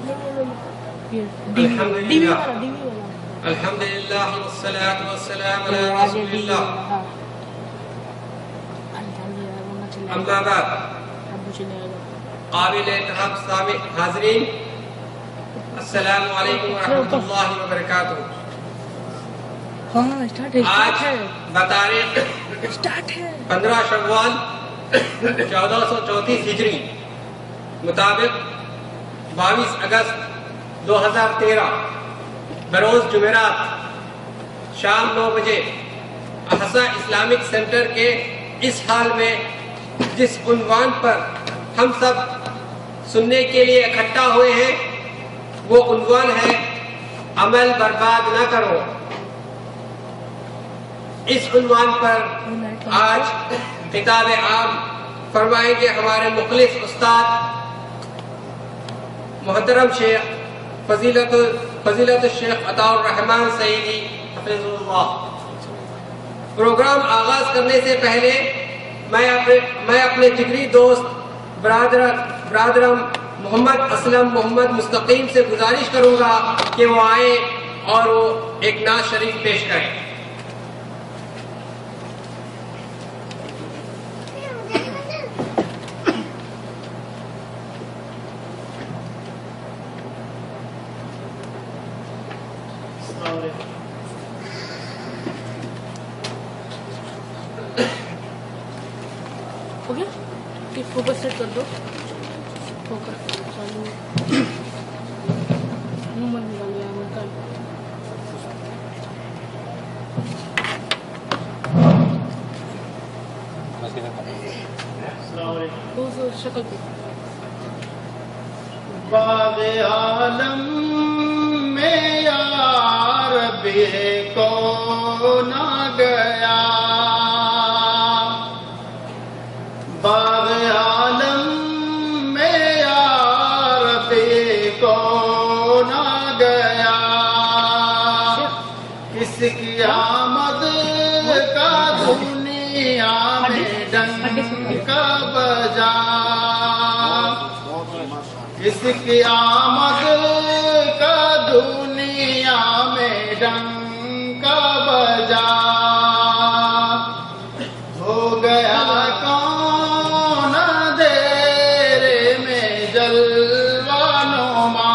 الحمدللہ والصلاة والسلام علی رسول اللہ اما بعد قابل احترام حاضرین السلام علیکم ورحمۃ اللہ وبرکاتہ۔ آج بتاریخ 15 شوال 1434 ہجری مطابق 22 اگست 2013 بروز جمعرات شام 9 بجے احسا اسلامک سینٹر کے اس حال میں جس عنوان پر ہم سب سننے کے لیے اکٹھا ہوئے ہیں وہ عنوان ہے عمل برباد نہ کرو۔ اس عنوان پر آج خطاب عام فرمائیں گے ہمارے مخلص استاد محترم شیخ فضیلت الشیخ عطاء الرحمن سعیدی حفظ اللہ۔ پروگرام آغاز کرنے سے پہلے میں اپنے جگری دوست برادرم محمد اسلم محمد مستقیم سے گزارش کروں گا کہ وہ آئے اور وہ ایک نعت شریف پیش کریں۔ فوکس سیٹ کر دو، فوکس چالو نمبر نکال لیا نکال۔ شکل پہ باغ عالم میں یار بے کو نہ گیا، باغ عالم میں یار بے کو نہ گیا، کس کی آمد کا دنیا میں ڈنک بجا، کس کی آمد کا دنیا میں ڈنک بجا، ہو گیا کون دیر میں جلوہ نما،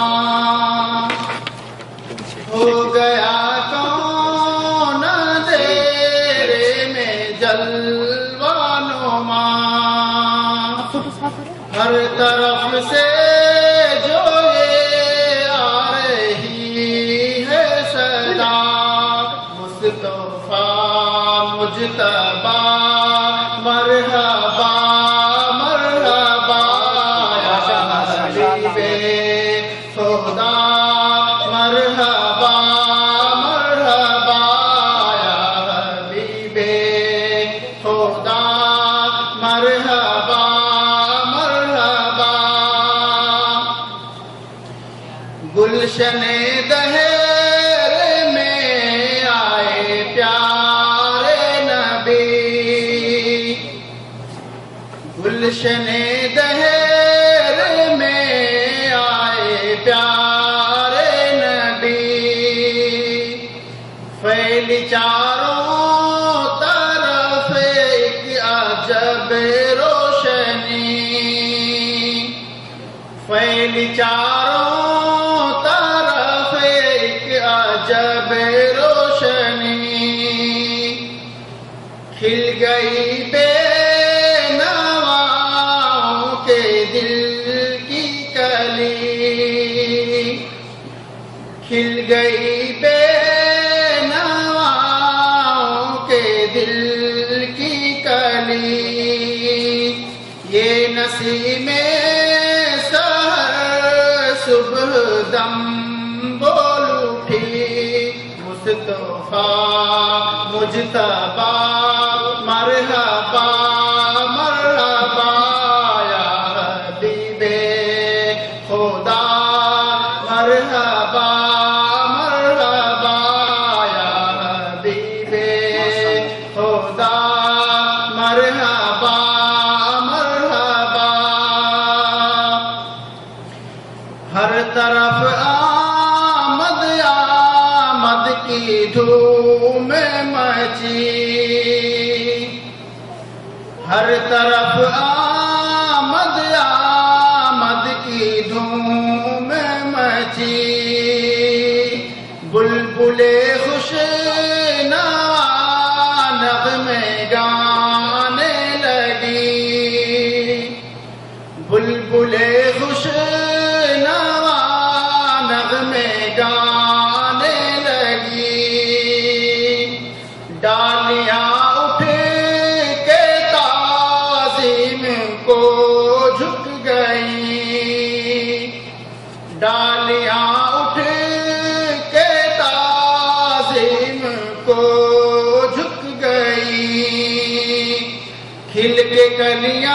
ہو گیا کون دیر میں جلوہ نما، ہر طرف سے جو یہ آ رہی ہے صدا، مصطفیٰ مجتبیٰ مرحبا مرحبا یا حبیب خدا، مرحبا مرحبا یا حبیب خدا، مرحبا مرحبا۔ گلشن دہر میں آئے پیارے نبی، گلشن دہر میں آئے پیارے نبی، پھیلی چاروں طرف ایک عجب روشنی، پھیلی چاروں طرف ایک عجب روشنی، کھل گئی بے نواؤں کے دل کی کلی، کھل گئی بے نواؤں کے دل کی کلی، یہ نسیم سحر صبح دم بول اٹھی، مصطفیٰ مجتبیٰ مرحبا مرحبا یا حبیب خدا، مرحبا مرحبا یا حبیب خدا، مرحبا مرحبا۔ ہر بلبل خوش نوا نغمے گانے لگی، ڈالیاں اٹھ کے تعظیم کو جھک گئی، ڈالیاں اٹھ کے تعظیم کو جھک گئی، کھل کے کلیاں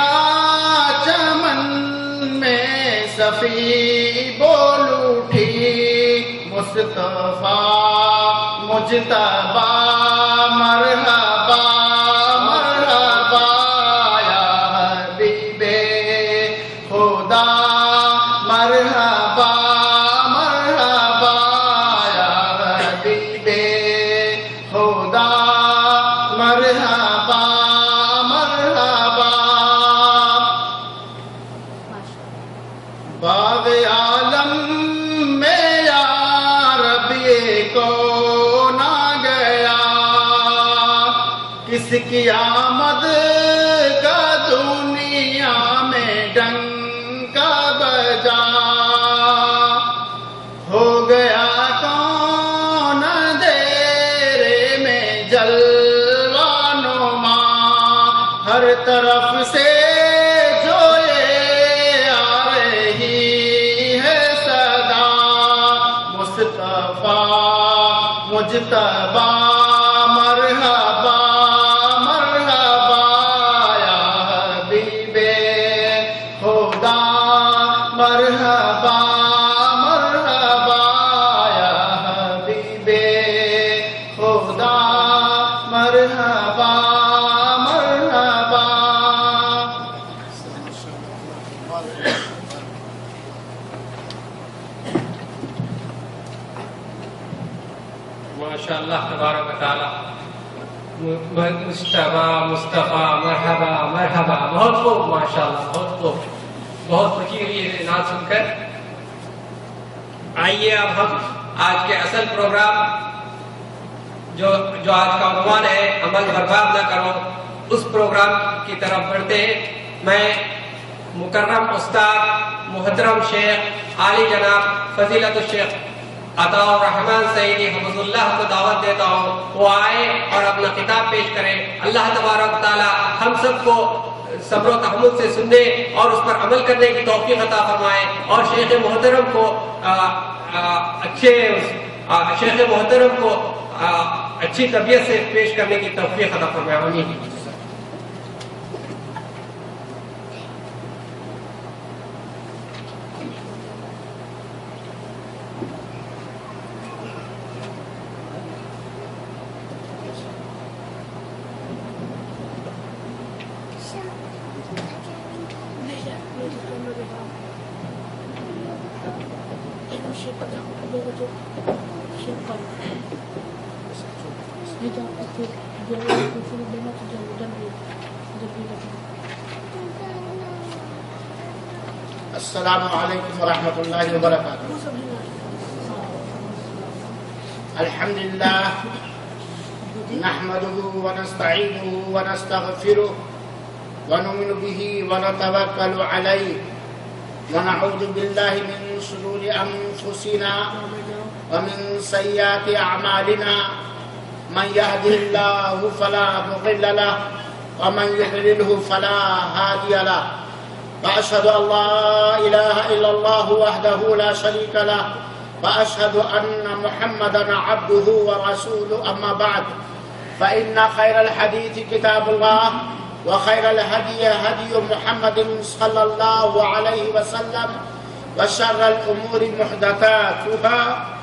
صفی بول اٹھی، مصطفیٰ مجتبیٰ مرحبا مرحبا یا حبیب خدا، مرحبا مرحبا یا حبیب خدا، مرحبا مرحبا۔ باغ عالم میں یا ربی کو نہ گیا، کس کی آمد کا دنیا میں ڈنکا بجا، ہو گیا کون اندھیرے میں جلوہ نما، ہر طرف سے مجتبیٰ مرحبا مرحبا یا حبیب خدا، مرحبا مرحبا یا حبیب خدا، مرحبا مرحبا۔ ماشاءاللہ تبارک و تعالی، مصطفیٰ مصطفیٰ مرحبا مرحبا، بہت خوب ماشاءاللہ، بہت خوب، بہت خوشی ہوئی ہے نعت سن کر۔ آئیے اب ہم آج کے اصل پروگرام جو آج کا عنوان ہے عمل برباد نہ کرو، اس پروگرام کی طرف بڑھتے ہیں۔ میں مکرم استاد محترم شیخ عالی جناب فضیلت الشیخ عطا الرحمن سعیدی حفظ اللہ کو دعوت دیتا ہوں، وہ آئے اور اپنا خطاب پیش کریں۔ اللہ تبارک و تعالی ہم سب کو صبر و تحمل سے سننے اور اس پر عمل کرنے کی توفیق عطا فرمائے، اور شیخ محترم کو اچھی طبیعت سے پیش کرنے کی توفیق عطا فرمائے۔ آمین۔ السلام علیکم ورحمۃ اللہ وبرکاتہ۔ الحمدللہ نحمده ونستعینه ونستغفره ونؤمن به ونتوکل علیہ ونعوذ باللہ من شرور انفسنا ومن سیئات اعمالنا، من يهده الله فلا مضل له ومن يضلل فلا هادي له، وأشهد أن لا إله إلا الله وحده لا شريك له، وأشهد أن محمدا عبده ورسوله، أما بعد، فإن خير الحديث كتاب الله، وخير الهدي هدي محمد صلى الله عليه وسلم، وشر الأمور محدثاتها،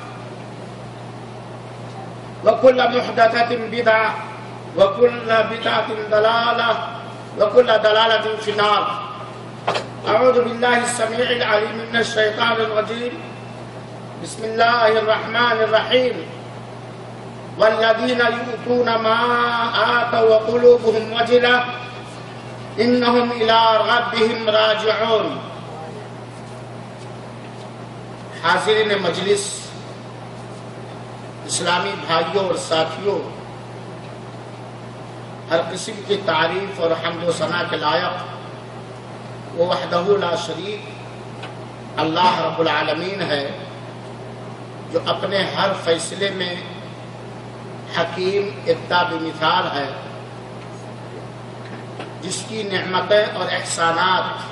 وكل محدثة بدعة، وكل بدعة ضلالة، وكل ضلالة في النار۔ اعوذ باللہ السمیع العلیم من الشیطان الرجیم، بسم اللہ الرحمن الرحیم، والذین یؤتون ما آتوا وقلوبهم وجلة انہم الی ربهم راجعون۔ حاضرین مجلس، اسلامی بھائیوں اور ساتھیوں، ہر قسم کی تعریف اور حمد و ثنا کے لائق وہ وحدہ لا شریک اللہ رب العالمین ہے، جو اپنے ہر فیصلے میں حکیم اقتدار مثال ہے، جس کی نعمتیں اور احسانات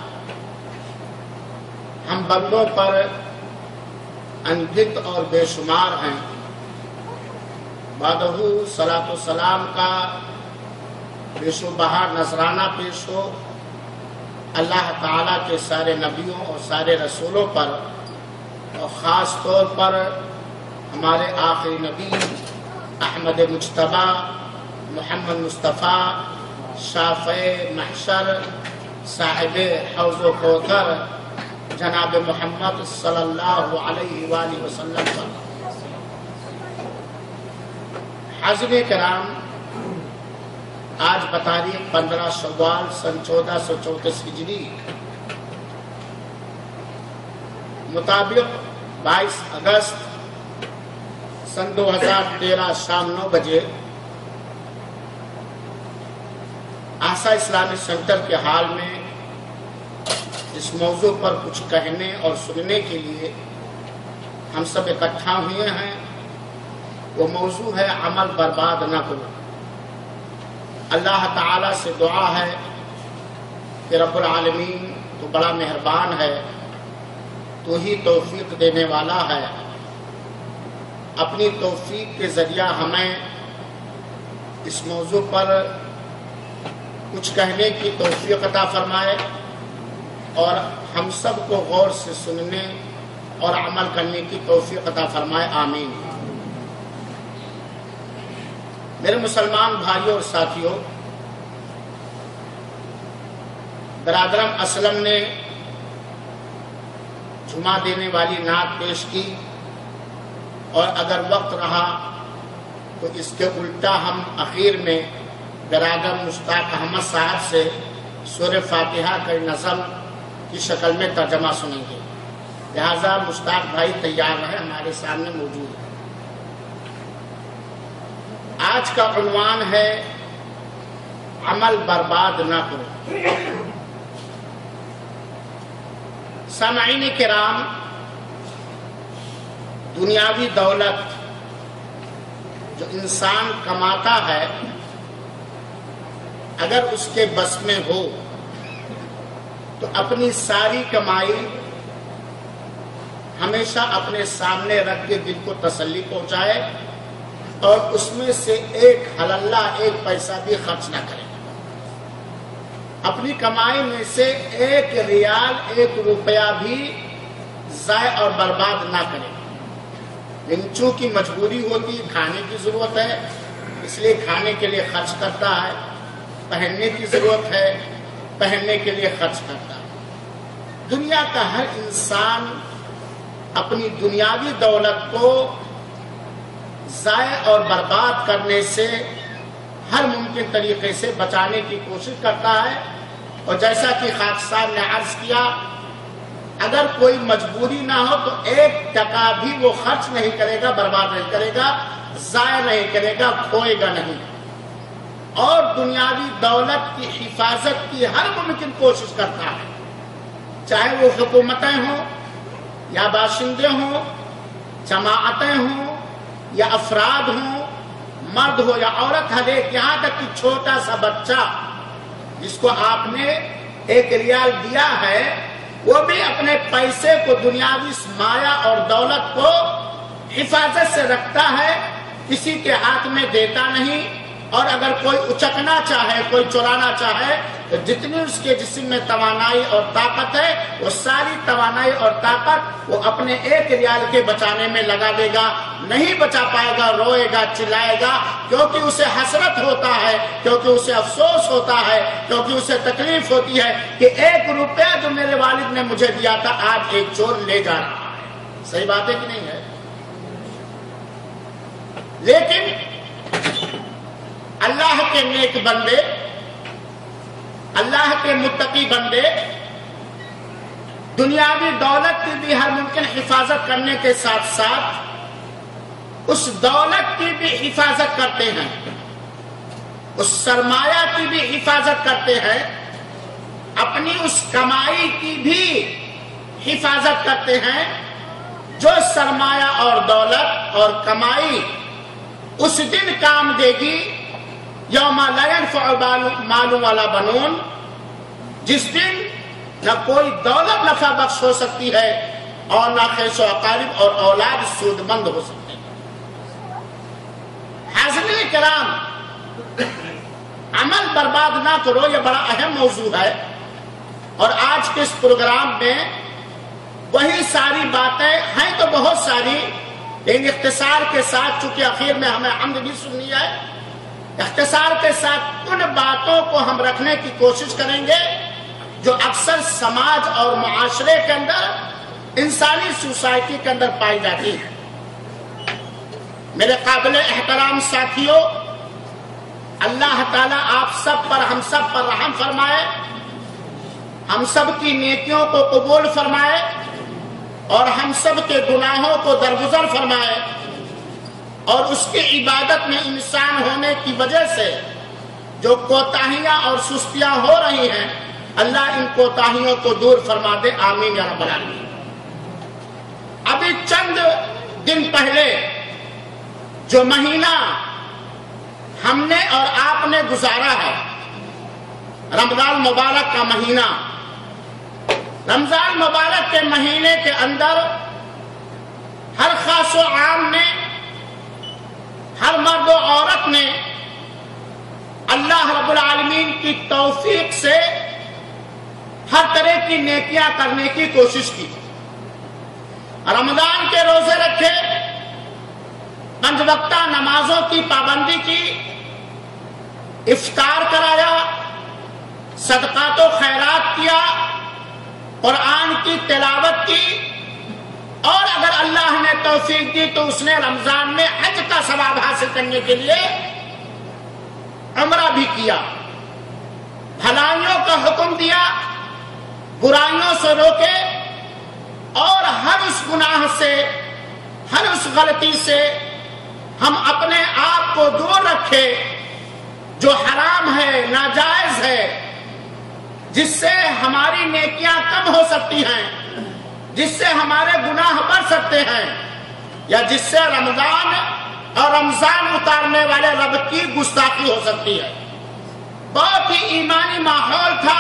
ہم بندوں پر انگت اور بے شمار ہیں۔ بعدہ صلاۃ و سلام کا پیش و بہار نذرانہ پیش ہو اللہ تعالیٰ کے سارے نبیوں اور سارے رسولوں پر، اور خاص طور پر ہمارے آخری نبی احمد مجتبی محمد مصطفیٰ شافع محشر صاحب حوض و کوثر جناب محمد صلی اللہ علیہ وآلہ وسلم پر۔ حاضرین کرام، آج بتاریخ 15 شوال سن 1434 ہجری مطابق 22 اگست سن 2013 شام 9 بجے آسا اسلامک سینٹر کے ہال میں اس موضوع پر کچھ کہنے اور سننے کے لیے ہم سب اکٹھا ہوئے ہیں۔ وہ موضوع ہے عمل برباد نہ کرو۔ اللہ تعالیٰ سے دعا ہے کہ رب العالمین تو بڑا مہربان ہے، تو ہی توفیق دینے والا ہے، اپنی توفیق کے ذریعہ ہمیں اس موضوع پر کچھ کہنے کی توفیق عطا فرمائے، اور ہم سب کو غور سے سننے اور عمل کرنے کی توفیق عطا فرمائے، آمین۔ میرے مسلمان بھائیوں اور ساتھیوں، برادرم اسلم نے جمعہ دینے والی نعت پیش کی، اور اگر وقت رہا تو اس کے الٹا ہم اخیر میں برادر مشتاق احمد صاحب سے سورہ فاتحہ کا نظم کی شکل میں ترجمہ سنیں گے، لہذا مشتاق بھائی تیار رہے، ہمارے سامنے موجود ہے۔ آج کا عنوان ہے عمل برباد نہ کرو۔ سامعین کرام، دنیاوی دولت جو انسان کماتا ہے، اگر اس کے بس میں ہو تو اپنی ساری کمائی ہمیشہ اپنے سامنے رکھ کے دل کو تسلی پہنچائے، اور اس میں سے ایک حلالہ ایک پیسہ بھی خرچ نہ کرے، اپنی کمائی میں سے ایک ریال ایک روپیہ بھی ضائع اور برباد نہ کرے۔ لیکن چونکہ مجبوری ہوتی ہے، کھانے کی ضرورت ہے، اس لیے کھانے کے لیے خرچ کرتا ہے، پہننے کی ضرورت ہے، پہننے کے لیے خرچ کرتا ہے۔ دنیا کا ہر انسان اپنی دنیاوی دولت کو ضائع اور برباد کرنے سے ہر ممکن طریقے سے بچانے کی کوشش کرتا ہے، اور جیسا کہ خاک صاحب نے عرض کیا، اگر کوئی مجبوری نہ ہو تو 1 ٹکا بھی وہ خرچ نہیں کرے گا، برباد نہیں کرے گا، ضائع نہیں کرے گا، کھوئے گا نہیں، اور دنیاوی دولت کی حفاظت کی ہر ممکن کوشش کرتا ہے، چاہے وہ حکومتیں ہوں یا باشندے ہوں، جماعتیں ہوں یا افراد ہوں، مرد ہو یا عورت، ہر ایک، یہاں تک کہ چھوٹا سا بچہ جس کو آپ نے 1 ریال دیا ہے، وہ بھی اپنے پیسے کو، دنیاوی مایا اور دولت کو حفاظت سے رکھتا ہے، کسی کے ہاتھ میں دیتا نہیں، اور اگر کوئی اچکنا چاہے، کوئی چرانا چاہے، تو جتنی اس کے جسم میں توانائی اور طاقت ہے، وہ ساری توانائی اور طاقت وہ اپنے 1 ریال کے بچانے میں لگا دے گا، نہیں بچا پائے گا، روئے گا، چلائے گا، کیونکہ اسے حسرت ہوتا ہے، کیونکہ اسے افسوس ہوتا ہے، کیونکہ اسے تکلیف ہوتی ہے کہ 1 روپیہ جو میرے والد نے مجھے دیا تھا آج ایک چور لے جا رہا ہے۔ صحیح بات ہے کہ نہیں ہے؟ لیکن اللہ کے نیک بندے، اللہ کے متقی بندے دنیاوی دولت کی بھی ہر ممکن حفاظت کرنے کے ساتھ ساتھ اس دولت کی بھی حفاظت کرتے ہیں، اس سرمایہ کی بھی حفاظت کرتے ہیں اپنی اس کمائی کی بھی حفاظت کرتے ہیں جو سرمایہ اور دولت اور کمائی اس دن کام دے گی یوم لا ينفع مال ولا بنون، جس دن نہ کوئی دولت نفع بخش ہو سکتی ہے اور نہ خیش و اقارب اور اولاد سود مند ہو سکتے ہیں۔ حاضرین کرام، عمل برباد نہ کرو، یہ بڑا اہم موضوع ہے، اور آج کے اس پروگرام میں وہی ساری باتیں ہیں تو بہت ساری، لیکن اختصار کے ساتھ، چونکہ اخیر میں ہمیں حمد بھی سننی ہے، اختصار کے ساتھ ان باتوں کو ہم رکھنے کی کوشش کریں گے جو اکثر سماج اور معاشرے کے اندر، انسانی سوسائٹی کے اندر پائی جاتی ہے۔ میرے قابل احترام ساتھیوں، اللہ تعالیٰ آپ سب پر، ہم سب پر رحم فرمائے، ہم سب کی نیکیوں کو قبول فرمائے اور ہم سب کے گناہوں کو درگزر فرمائے، اور اس کی عبادت میں انسان ہونے کی وجہ سے جو کوتاہیاں اور سستیاں ہو رہی ہیں، اللہ ان کوتاہیوں کو دور فرما دے، آمین یا رب العالمین۔ ابھی چند دن پہلے جو مہینہ ہم نے اور آپ نے گزارا ہے، رمضان مبارک کا مہینہ، رمضان مبارک کے مہینے کے اندر ہر خاص و عام نے، ہر مرد و عورت نے اللہ رب العالمین کی توفیق سے ہر طرح کی نیکیاں کرنے کی کوشش کی۔ رمضان کے روزے رکھے، 5 وقتہ نمازوں کی پابندی کی، افطار کرایا، صدقات و خیرات کیا، قرآن کی تلاوت کی، اور اگر اللہ نے توفیق دی تو اس نے رمضان میں حج کا ثواب حاصل کرنے کے لیے عمرہ بھی کیا، بھلائیوں کا حکم دیا، برائیوں سے روکے، اور ہر اس گناہ سے، ہر اس غلطی سے ہم اپنے آپ کو دور رکھے جو حرام ہے، ناجائز ہے، جس سے ہماری نیکیاں کم ہو سکتی ہیں، جس سے ہمارے گناہ بڑھ سکتے ہیں، یا جس سے رمضان اور رمضان اتارنے والے رب کی گستاخی ہو سکتی ہے۔ بہت ہی ایمانی ماحول تھا،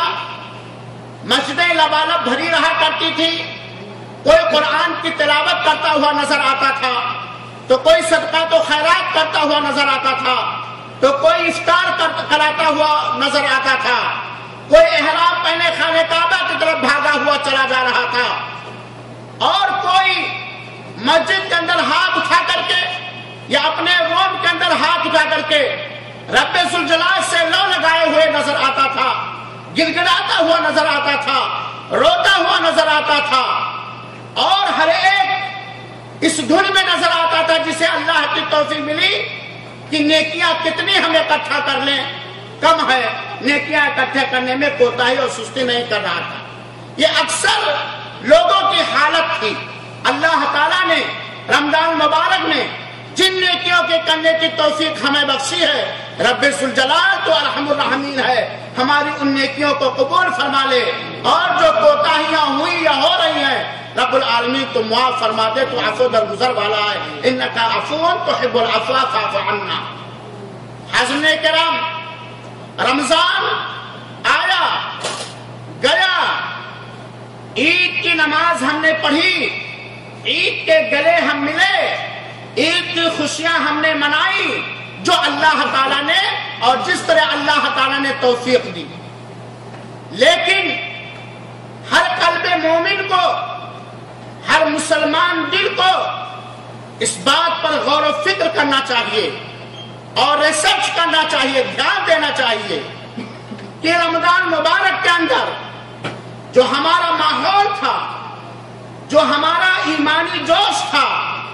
مسجدیں لبالب بھری رہا کرتی تھی، کوئی قرآن کی تلاوت کرتا ہوا نظر آتا تھا، تو کوئی صدقات و خیرات کرتا ہوا نظر آتا تھا، تو کوئی افطار کراتا ہوا نظر آتا تھا، کوئی احرام پہنے خانہ کعبہ کی طرف بھاگا ہوا چلا جا رہا تھا، اور کوئی مسجد کے اندر ہاتھ اٹھا کر کے یا اپنے روم کے اندر ہاتھ اٹھا کر کے رب ذوالجلال سے لو لگائے ہوئے نظر آتا تھا، گڑگڑاتا ہوا نظر آتا تھا، روتا ہوا نظر آتا تھا، اور ہر ایک اس دھن میں نظر آتا تھا جسے اللہ کی توفیق ملی کہ نیکیاں کتنی ہم اکٹھا کر لیں، کم ہے، نیکیاں اکٹھے کرنے میں کوتاہی اور سستی نہیں کر رہا تھا۔ یہ اکثر لوگوں کی حالت تھی۔ اللہ تعالیٰ نے رمضان مبارک میں جن نیکیوں کے کرنے کی توفیق ہمیں بخشی ہے، رب ذوالجلال تو ارحم الراحمین ہے، ہماری ان نیکیوں کو قبول فرما لے، اور جو کوتاہیاں ہوئی یا ہو رہی ہیں رب العالمین تو معاف فرما دے، تو عفو درگزر والا ہے، انکا عفو تحب العفو فاعف عنا۔ حاضرین کرام، رمضان آیا گیا، عید کی نماز ہم نے پڑھی، عید کے گلے ہم ملے، عید کی خوشیاں ہم نے منائی جو اللہ تعالیٰ نے اور جس طرح اللہ تعالیٰ نے توفیق دی، لیکن ہر قلب مومن کو، ہر مسلمان دل کو اس بات پر غور و فکر کرنا چاہیے اور ریسرچ کرنا چاہیے، دھیان دینا چاہیے کہ رمضان مبارک کے اندر جو ہمارا ماحول تھا، جو ہمارا ایمانی جوش تھا،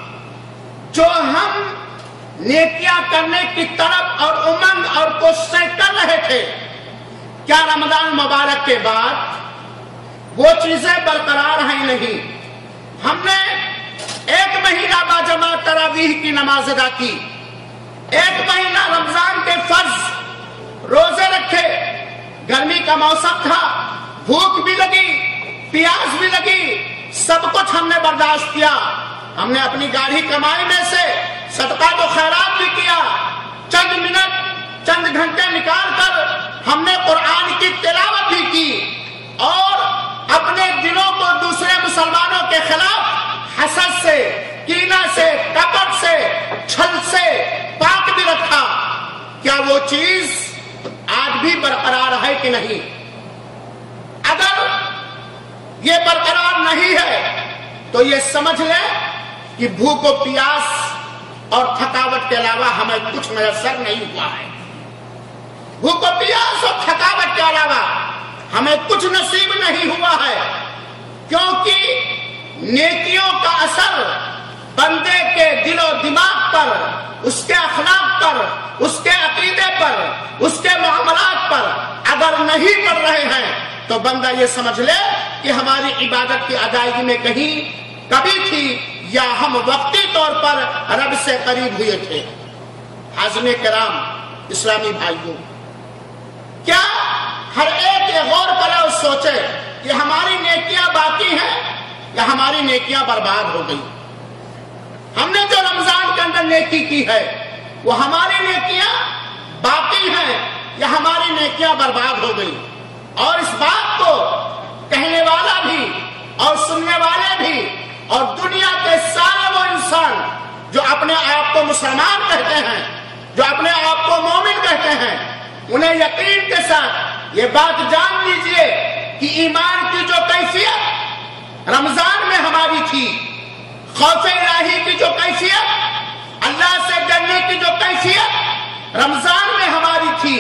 جو ہم نیکیاں کرنے کی طلب اور امنگ اور کوششیں کر رہے تھے، کیا رمضان مبارک کے بعد وہ چیزیں برقرار ہیں؟ نہیں۔ ہم نے 1 مہینہ باجماعت تراویح کی نماز ادا کی، 1 مہینہ رمضان کے فرض روزے رکھے، گرمی کا موسم تھا، भूख भी लगी, प्यास भी लगी, सब कुछ हमने बर्दाश्त किया। हमने अपनी गाढ़ी कमाई में से सदका तो खैरात भी किया, चंद मिनट चंद घंटे निकाल कर हमने कुरान की तिलावत भी की और अपने दिलों को दूसरे मुसलमानों के खिलाफ हसद से, कीना से, कपट से, छल से पाक भी रखा। क्या वो चीज आज भी बरकरार है कि नहीं? अगर ये बरकरार नहीं है तो ये समझ ले कि भूख और प्यास और थकावट के अलावा हमें कुछ मैसर नहीं हुआ है। भूख और प्यास और थकावट के अलावा हमें कुछ नसीब नहीं हुआ है, क्योंकि नेकियों का असर बंदे के दिलो दिमाग पर, उसके अखलाक पर, उसके अकीदे पर, उसके मामलात पर अगर नहीं पड़ रहे हैं तो बंदा ये समझ ले कि हमारी इबादत की अदायगी में कहीं कभी थी या हम वक्ती तौर पर रब से करीब हुए थे। हाज़िने किराम, इस्लामी भाइयों, क्या हर एक ये गौर करे और सोचे कि हमारी नेकियां बाकी हैं या हमारी नेकियां बर्बाद हो गई? हमने जो रमजान के अंदर नेकी की है वो हमारी नेकियां बाकी हैं या हमारी नेकियां बर्बाद हो गई? और इस बात को कहने वाला भी और सुनने वाले भी और दुनिया के सारे वो इंसान जो अपने आप को मुसलमान कहते हैं, जो अपने आप को मोमिन कहते हैं, उन्हें यकीन के साथ ये बात जान लीजिए कि ईमान की जो कैफियत रमजान में हमारी थी, खौफ इलाही की जो कैफियत, अल्लाह से डरने की जो कैफियत रमजान में हमारी थी,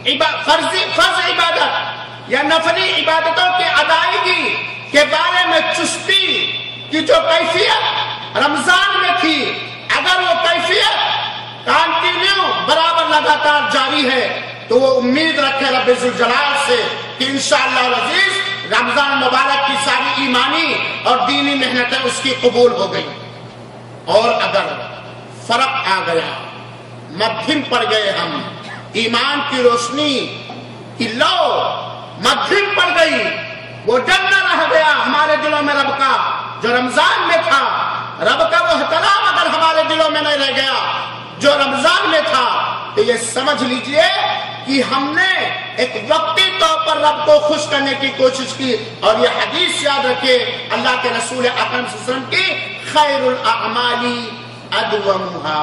फर्ज इबादत या नफली इबादतों की अदायगी के बारे में चुस्ती की जो कैफियत रमजान में थी, अगर वो कैफियत कंटिन्यू बराबर लगातार जारी है तो वो उम्मीद रखे रब्बे जुल जलाल से कि इंशाअल्लाह अज़ीज रमजान मुबारक की सारी ईमानी और दीनी मेहनतें उसकी कबूल हो गई। और अगर फर्क आ गया, मध्यम पड़ गए हम, ईमान की रोशनी की लो मध्यम पड़ गई, वो डर न रह गया हमारे दिलों में रब का जो रमजान में था, रब का वो एहतराम अगर हमारे दिलों में नहीं रह गया जो रमजान में था, तो ये समझ लीजिए कि हमने एक वक्ती तौर पर रब को खुश करने की कोशिश की। और ये हदीस याद रखिए अल्लाह के रसूल अकरम सल्लल्लाहु अलैहि वसल्लम की, खैरुल अअमाली अदवमुहा,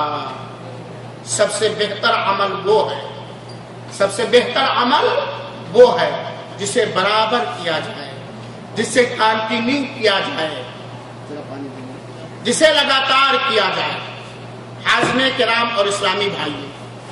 सबसे बेहतर अमल वो है, सबसे बेहतर अमल वो है जिसे बराबर किया जाए, जिसे कंटिन्यू किया जाए, जिसे लगातार किया जाए। हाज़िने किराम और इस्लामी भाइयों,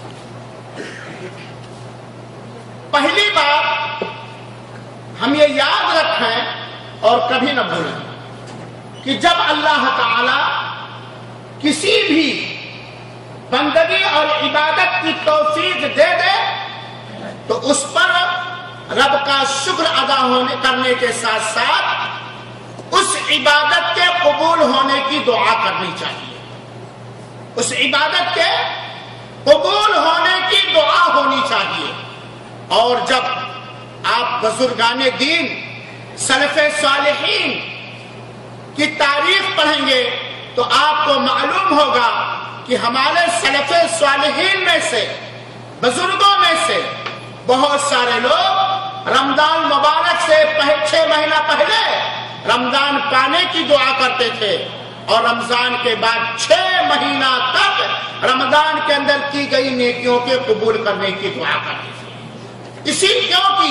पहली बात हम ये याद रखें और कभी न भूलें कि जब अल्लाह ताला किसी भी बंदगी और इबादत की तौफीक दे दे तो उस पर रब का शुक्र अदा करने के साथ साथ उस इबादत के कबूल होने की दुआ करनी चाहिए, उस इबादत के कबूल होने की दुआ होनी चाहिए। और जब आप बुजुर्गाने दीन सलफ़े सालिहीन की तारीफ पढ़ेंगे तो आपको मालूम होगा कि हमारे सलफ़े सालिहीन में से, बुजुर्गों में से बहुत सारे लोग रमजान मुबारक से 6 महीना पहले रमजान पाने की दुआ करते थे और रमजान के बाद 6 महीना तक रमजान के अंदर की गई नेकियों के कबूल करने की दुआ करते थे। इसी क्योंकि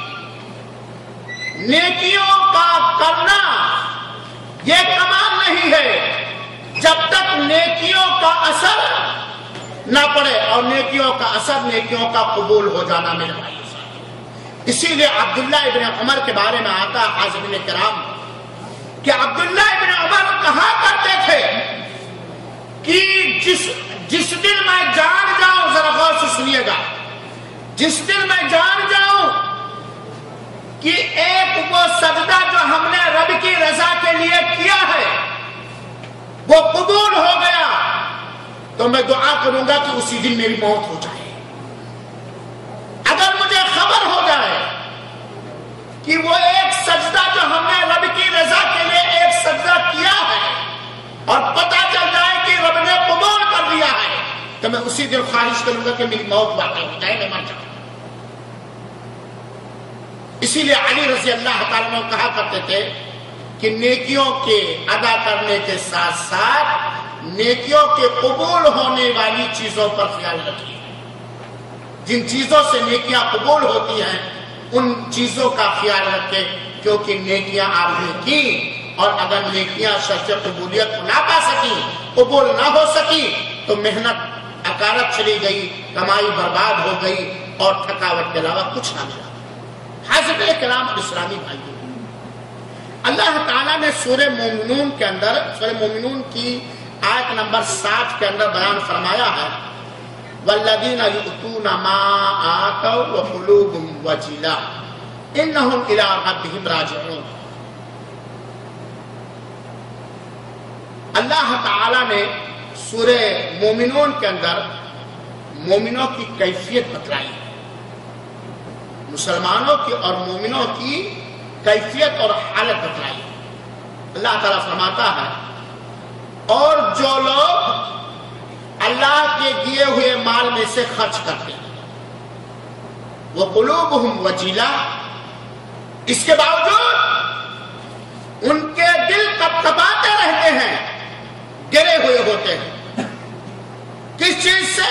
नेकियों का करना ये कमाल नहीं है जब तक नेकियों का असर ना पड़े, और नेकियों का असर नेकियों का कबूल हो जाना मेरे भाई। इसीलिए अब्दुल्ला इब्न उमर के बारे में आता है हाज़िने किराम कि अब्दुल्ला इब्न उमर कहा करते थे कि जिस दिन मैं जान जाऊं, जरा गौर से सुनिएगा, जिस दिन मैं जान जाऊं कि एक वो सजदा जो हमने रब की रजा के लिए किया है वो कबूल हो गया, तो मैं दुआ करूंगा कि उसी दिन मेरी मौत हो जाए। अगर मुझे खबर हो जाए कि वो सिफारिश करूंगा कि मेरी मौत वाक़ हो जाए, मैं मर जाऊं। इसीलिए अली रज़ी अल्लाह ताला अन्हु कहा करते थे कि नेकियों के अदा करने के साथ साथ नेकियों के कबूल होने वाली चीजों पर ख्याल रखिए। जिन चीजों से नेकियां कबूल होती हैं उन चीजों का ख्याल रखें, क्योंकि नेकियां आपने की और अगर नेकियां शर्त कबूलियत को ना पा सकी, कबूल ना हो सकी, तो मेहनत अकारत चली गई, कमाई बर्बाद हो गई और थकावट के अलावा कुछ ना मिला। हाज़िर किराम और इस्लामी भाइयों, अल्लाह ताला ने सूरह मोमिनून के अंदर, सूरह मोमिनून की आयत नंबर 60 के अंदर बयान फरमाया है, वल्लज़ीना युअतूना मा आतौ व कुलूबुहुम वजिला इन्नहुम इला रब्बिहिम राजिऊन। अल्लाह ताला ने सूरह मोमिनून के अंदर मोमिनों की कैफियत बतलाई, मुसलमानों की और मोमिनों की कैफियत और हालत बतलाई। अल्लाह ताला फरमाता है, और जो लोग अल्लाह के दिए हुए माल में से खर्च करते हैं, वो कुलूबुहुम वजीला, इसके बावजूद उनके दिल कपकपाते रहते हैं, गिरे हुए होते हैं। किस चीज से?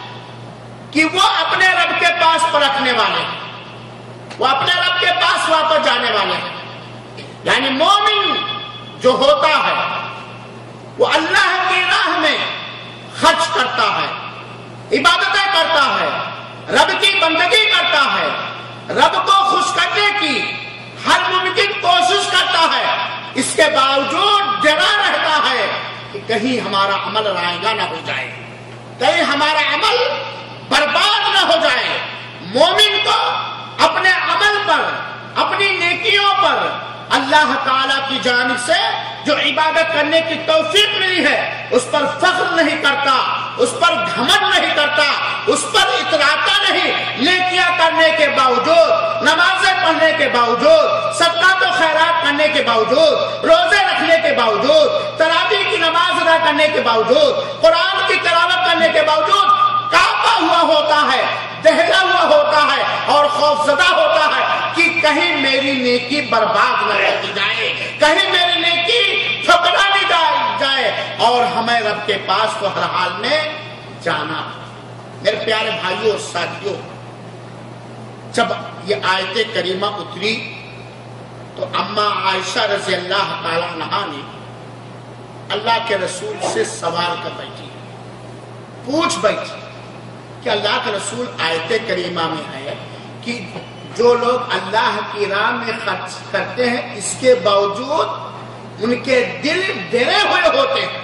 कि वो अपने रब के पास परखने वाले हैं, वो अपने रब के पास वापस जाने वाले हैं। यानी मोमिन जो होता है वो अल्लाह की राह में खर्च करता है, इबादतें करता है, रब की बंदगी करता है, रब को खुश करने की हर मुमकिन कोशिश करता है। इसके बावजूद डरा रहता है कि कहीं हमारा अमल रायगा ना हो जाए, कहीं हमारा अमल बर्बाद ना हो जाए। मोमिन को अपने अमल पर, अपनी नेकियों पर अल्लाह ताला की जानिब से जो इबादत करने की तौफीक मिली है उस पर फख्र नहीं करता, उस पर घमंड नहीं करता, उस पर इतराता नहीं। नेकियां करने के बावजूद, नमाजें पढ़ने के बावजूद, सदका तो खैरात करने के बावजूद, रोजे रखने के बावजूद, तरावी की नमाज अदा करने के बावजूद, कुरान की तिलावत करने के बावजूद कांपा हुआ होता है, दहला हुआ होता है और खौफजदा होता है कि कहीं मेरी नेकी बर्बाद न कर दी जाए, कहीं मेरी नेकी ठुकरा दी जाए और हमें रब के पास तो हर हाल में जाना। मेरे प्यारे भाइयों और साथियों, जब ये आयत करीमा उतरी तो अम्मा आयशा रज़ी अल्लाह ताला अन्हा ने अल्लाह के रसूल से सवाल कर बैठी, पूछ बैठी कि अल्लाह के रसूल, आयत करीमा में है कि जो लोग अल्लाह की राह में खर्च करते हैं इसके बावजूद उनके दिल डरे हुए होते हैं,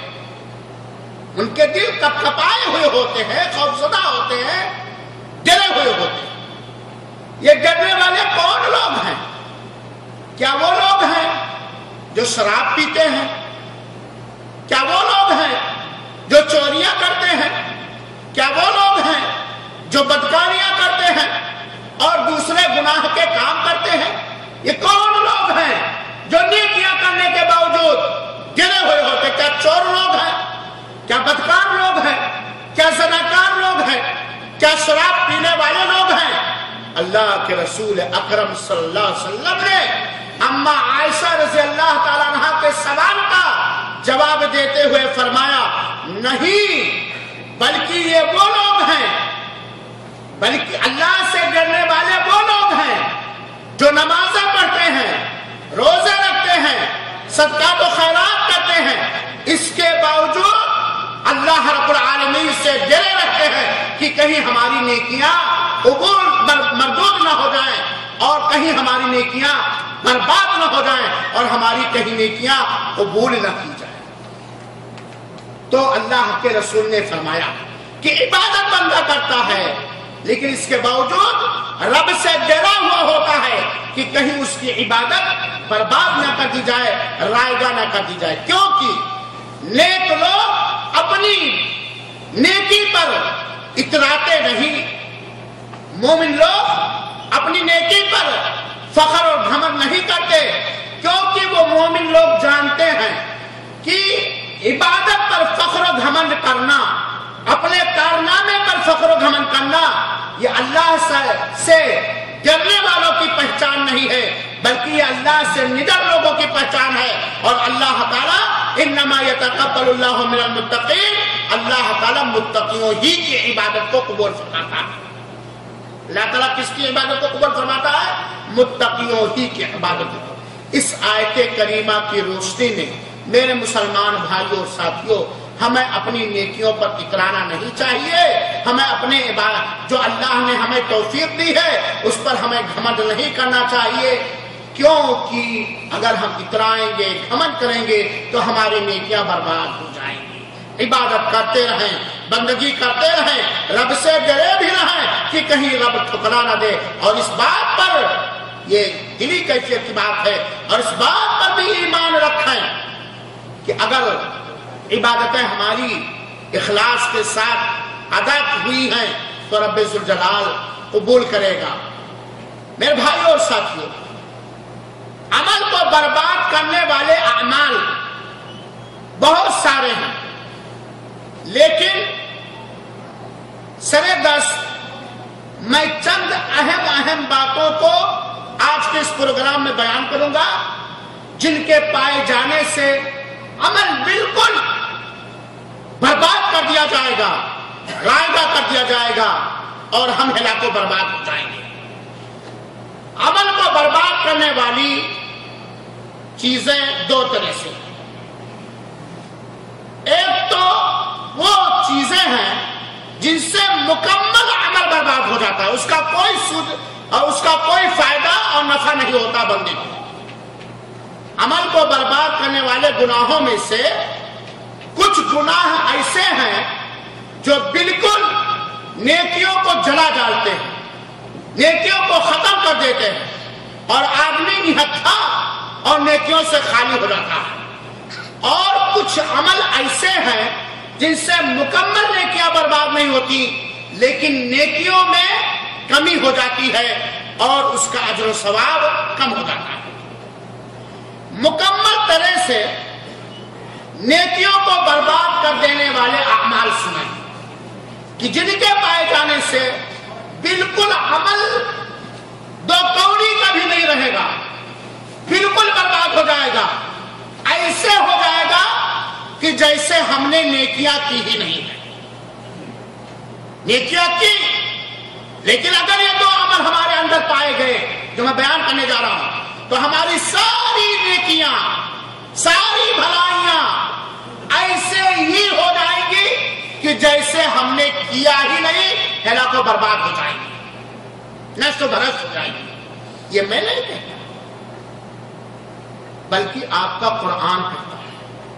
उनके दिल कपकपाए हुए होते हैं, खौफजदा होते हैं, डरे हुए होते हैं। ये डरने वाले कौन लोग हैं? क्या वो लोग हैं जो शराब पीते हैं? क्या वो लोग हैं जो चोरियां करते हैं? क्या वो लोग हैं जो बदकारियां करते हैं और दूसरे गुनाह के काम करते हैं? ये कौन लोग हैं जो नेकियां करने के बावजूद गिरे हुए होते? क्या चोर लोग हैं? क्या बदकार लोग हैं? क्या ज़नाकार लोग हैं? क्या शराब पीने वाले लोग हैं? अल्लाह के रसूल अकरम सल्लल्लाहु अलैहि वसल्लम ने अम्मा आयशा रज़ी अल्लाह ताला अन्हा के सवाल का जवाब देते हुए फरमाया, नहीं, बल्कि ये वो लोग हैं, बल्कि अल्लाह से डरने वाले वो लोग हैं जो नमाज़ें पढ़ते हैं, रोजे रखते हैं, सदका तो खैरात करते हैं, इसके बावजूद अल्लाह रब्बुल आलमीन से डरे रहते हैं कि कहीं हमारी नेकियां कबूल मरदूद ना हो जाए और कहीं हमारी नेकियां बर्बाद ना हो जाए और हमारी कहीं नेकियां कबूल ना की जाए। तो अल्लाह के रसूल ने फरमाया कि इबादत बंदा करता है लेकिन इसके बावजूद रब से डरा हुआ होता है कि कहीं उसकी इबादत बर्बाद ना कर दी जाए, रायगा ना कर दी जाए। क्योंकि नेक लोग अपनी नेकी पर इतराते नहीं, मोमिन लोग अपनी नेकी पर फख्र और घमंड नहीं करते, क्योंकि वो मोमिन लोग जानते हैं कि इबादत पर फख्र और घमंड करना, अपने कारनामे पर फख्र घमंड करना ये अल्लाह से डरने वालों की पहचान नहीं है, बल्कि ये अल्लाह से निडर लोगों की पहचान है। और अल्लाह ताला इन्नमा यतक़ब्बलुल्लाहु मिनल मुत्तक़ीन, अल्लाह ताला मुत्तक़ियों ही की इबादत को कबूल फरमाता है। अल्लाह ताला किसकी इबादत को कबूल फरमाता है? मुत्तक़ियों ही की इबादत को। इस आयत करीमा की रोशनी में मेरे मुसलमान भाइयों और साथियों, हमें अपनी नेकियों पर इतराना नहीं चाहिए। हमें अपने इबादत जो अल्लाह ने हमें तौफीक दी है उस पर हमें घमंड नहीं करना चाहिए, क्योंकि अगर हम इतराएंगे, घमंड करेंगे तो हमारी नेकियां बर्बाद हो जाएंगी। इबादत करते रहें, बंदगी करते रहें, रब से डरे भी रहें कि कहीं रब ठुकरा न दे। और इस बात पर, ये दिली कैफियत की बात है, और इस बात पर भी ईमान रखें कि अगर इबादतें हमारी इखलास के साथ अदा हुई हैं तो रब्बे ज़ुल जलाल कबूल करेगा। मेरे भाइयों और साथियों, अमल को बर्बाद करने वाले अमाल बहुत सारे हैं, लेकिन सरे दस्त मैं चंद अहम बातों को आज के इस प्रोग्राम में बयान करूंगा, जिनके पाए जाने से अमल बिल्कुल बर्बाद कर दिया जाएगा, रायगा कर दिया जाएगा और हम हिलाको बर्बाद हो जाएंगे। अमल को बर्बाद करने वाली चीजें दो तरह से, एक तो वो चीजें हैं जिनसे मुकम्मल अमल बर्बाद हो जाता है, उसका कोई सूद और उसका कोई फायदा और नफा नहीं होता बंदे को। अमल को बर्बाद करने वाले गुनाहों में से कुछ गुनाह ऐसे हैं जो बिल्कुल नेकियों को जला डालते हैं, नेकियों को खत्म कर देते हैं और आदमी निहत्था और नेकियों से खाली हो जाता है। और कुछ अमल ऐसे हैं जिनसे मुकम्मल नेकियां बर्बाद नहीं होती, लेकिन नेकियों में कमी हो जाती है और उसका अजर व सवाब कम हो जाता है। मुकम्मल तरह से नेकियों को बर्बाद कर देने वाले अमाल सुनाए कि जिनके पाए जाने से बिल्कुल अमल दो कौड़ी का भी नहीं रहेगा, बिल्कुल बर्बाद हो जाएगा। ऐसे हो जाएगा कि जैसे हमने नेकियां की ही नहीं है। नेकियां की, लेकिन अगर ये दो अमल हमारे अंदर पाए गए जो मैं बयान करने जा रहा हूं, तो हमारी सारी नेकियां, सारी भलाइयां ऐसे ही हो जाएंगी कि जैसे हमने किया ही नहीं, हिलाको बर्बाद हो जाएंगी, नष्ट भ्रष्ट हो जाएंगी। ये मैं नहीं कहता, बल्कि आपका कुरान कहता है,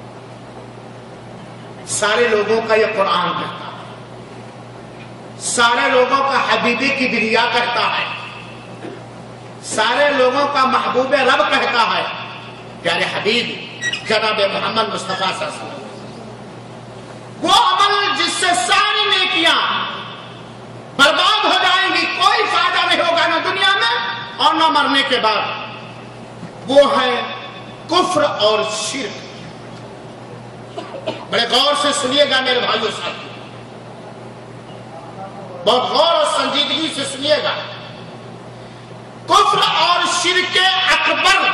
सारे लोगों का ये कुरान कहता है, सारे लोगों का हबीबी की बिरिया कहता है, सारे लोगों का महबूब रब कहता है, प्यारे हबीब जनाब मोहम्मद मुस्तफा सल्लल्लाहु अलैहि वसल्लम। वो अमल जिससे सारी नेकियां बर्बाद हो जाएंगी, कोई फायदा नहीं होगा ना दुनिया में और ना मरने के बाद, वो है कुफ्र और शिर्क। बड़े गौर से सुनिएगा मेरे भाइयों साथियों, बहुत गौर और संजीदगी से सुनिएगा। कुफ्र और शिर्क अकबर,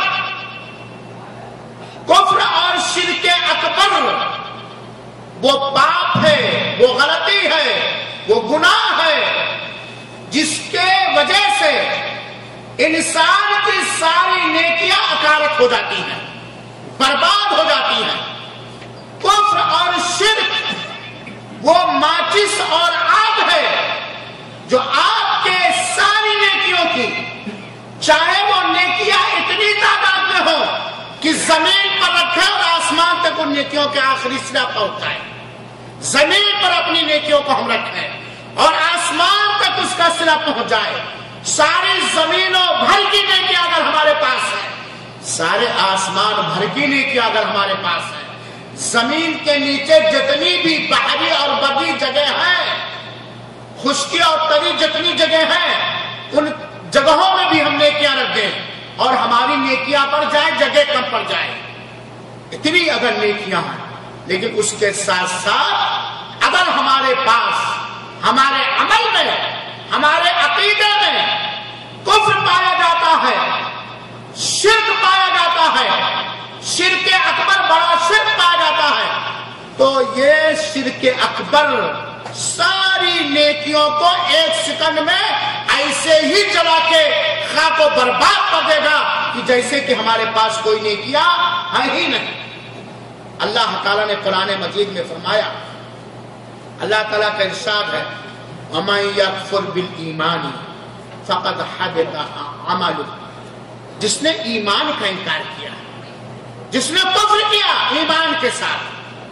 कुफ्र और शिर्क अकबर वो पाप है, वो गलती है, वो गुनाह है जिसके वजह से इंसान की सारी नेकियां अकारत हो जाती हैं, बर्बाद हो जाती हैं। कुफ्र और शिर्क वो माचिस और आग है जो आपके सारी नेकियों की, चाहे वो नेकियां इतनी तादाद में हो कि जमीन पर रखे और आसमान तक उन नेकियों के आखिरी सिरा पहुंचाए। जमीन पर अपनी नेकियों को हम रखें और आसमान तक उसका सिरा पहुंच जाए। सारी जमीनों भर की नेकियां अगर हमारे पास है, सारे आसमान भर की नेकियां अगर हमारे पास है, जमीन के नीचे जितनी भी बहरी और बदी जगह है, खुश्की और तरी जितनी जगह है, उन जगहों में भी हम नेकियां रख दें और हमारी नेकियां बढ़ जाए, जगह कम पड़ जाए। इतनी अगर नेकियां हैं, लेकिन उसके साथ साथ अगर हमारे पास ہمارے عمل میں، ہمارے عقیدے میں کفر پایا جاتا ہے، شرک پایا جاتا ہے، شرک اکبر بڑا شرک پایا جاتا ہے، تو یہ شرک اکبر ساری نیکیوں کو ایک سیکنڈ میں ایسے ہی جلا کے خاک و برباد کر دے گا کہ جیسے کہ ہمارے پاس کوئی نیکیاں ہیں ہی نہیں۔ اللہ تعالیٰ نے قرآن مجید میں فرمایا، اللہ تعالیٰ کا ارشاد ہے وَمَن يَكْفُرْ بِالْإِيمَانِ فَقَدْ حَبِطَ عَمَلُهُ، جس نے ایمان کا انکار کیا، جس نے کفر کیا ایمان کے ساتھ،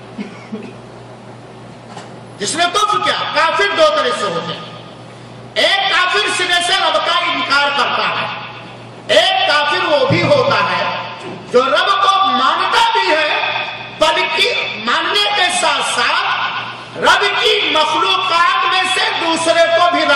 جس نے کفر کیا، کافر دو طرح سے ہوتے ہیں، ایک کافر سرے سے رب کا انکار کرتا ہے، ایک کافر وہ بھی ہوتا ہے جو رب کو مانتا بھی ہے بلکہ ماننے کے ساتھ ساتھ رب کی مخلوقات میں سے دوسرے کو بھی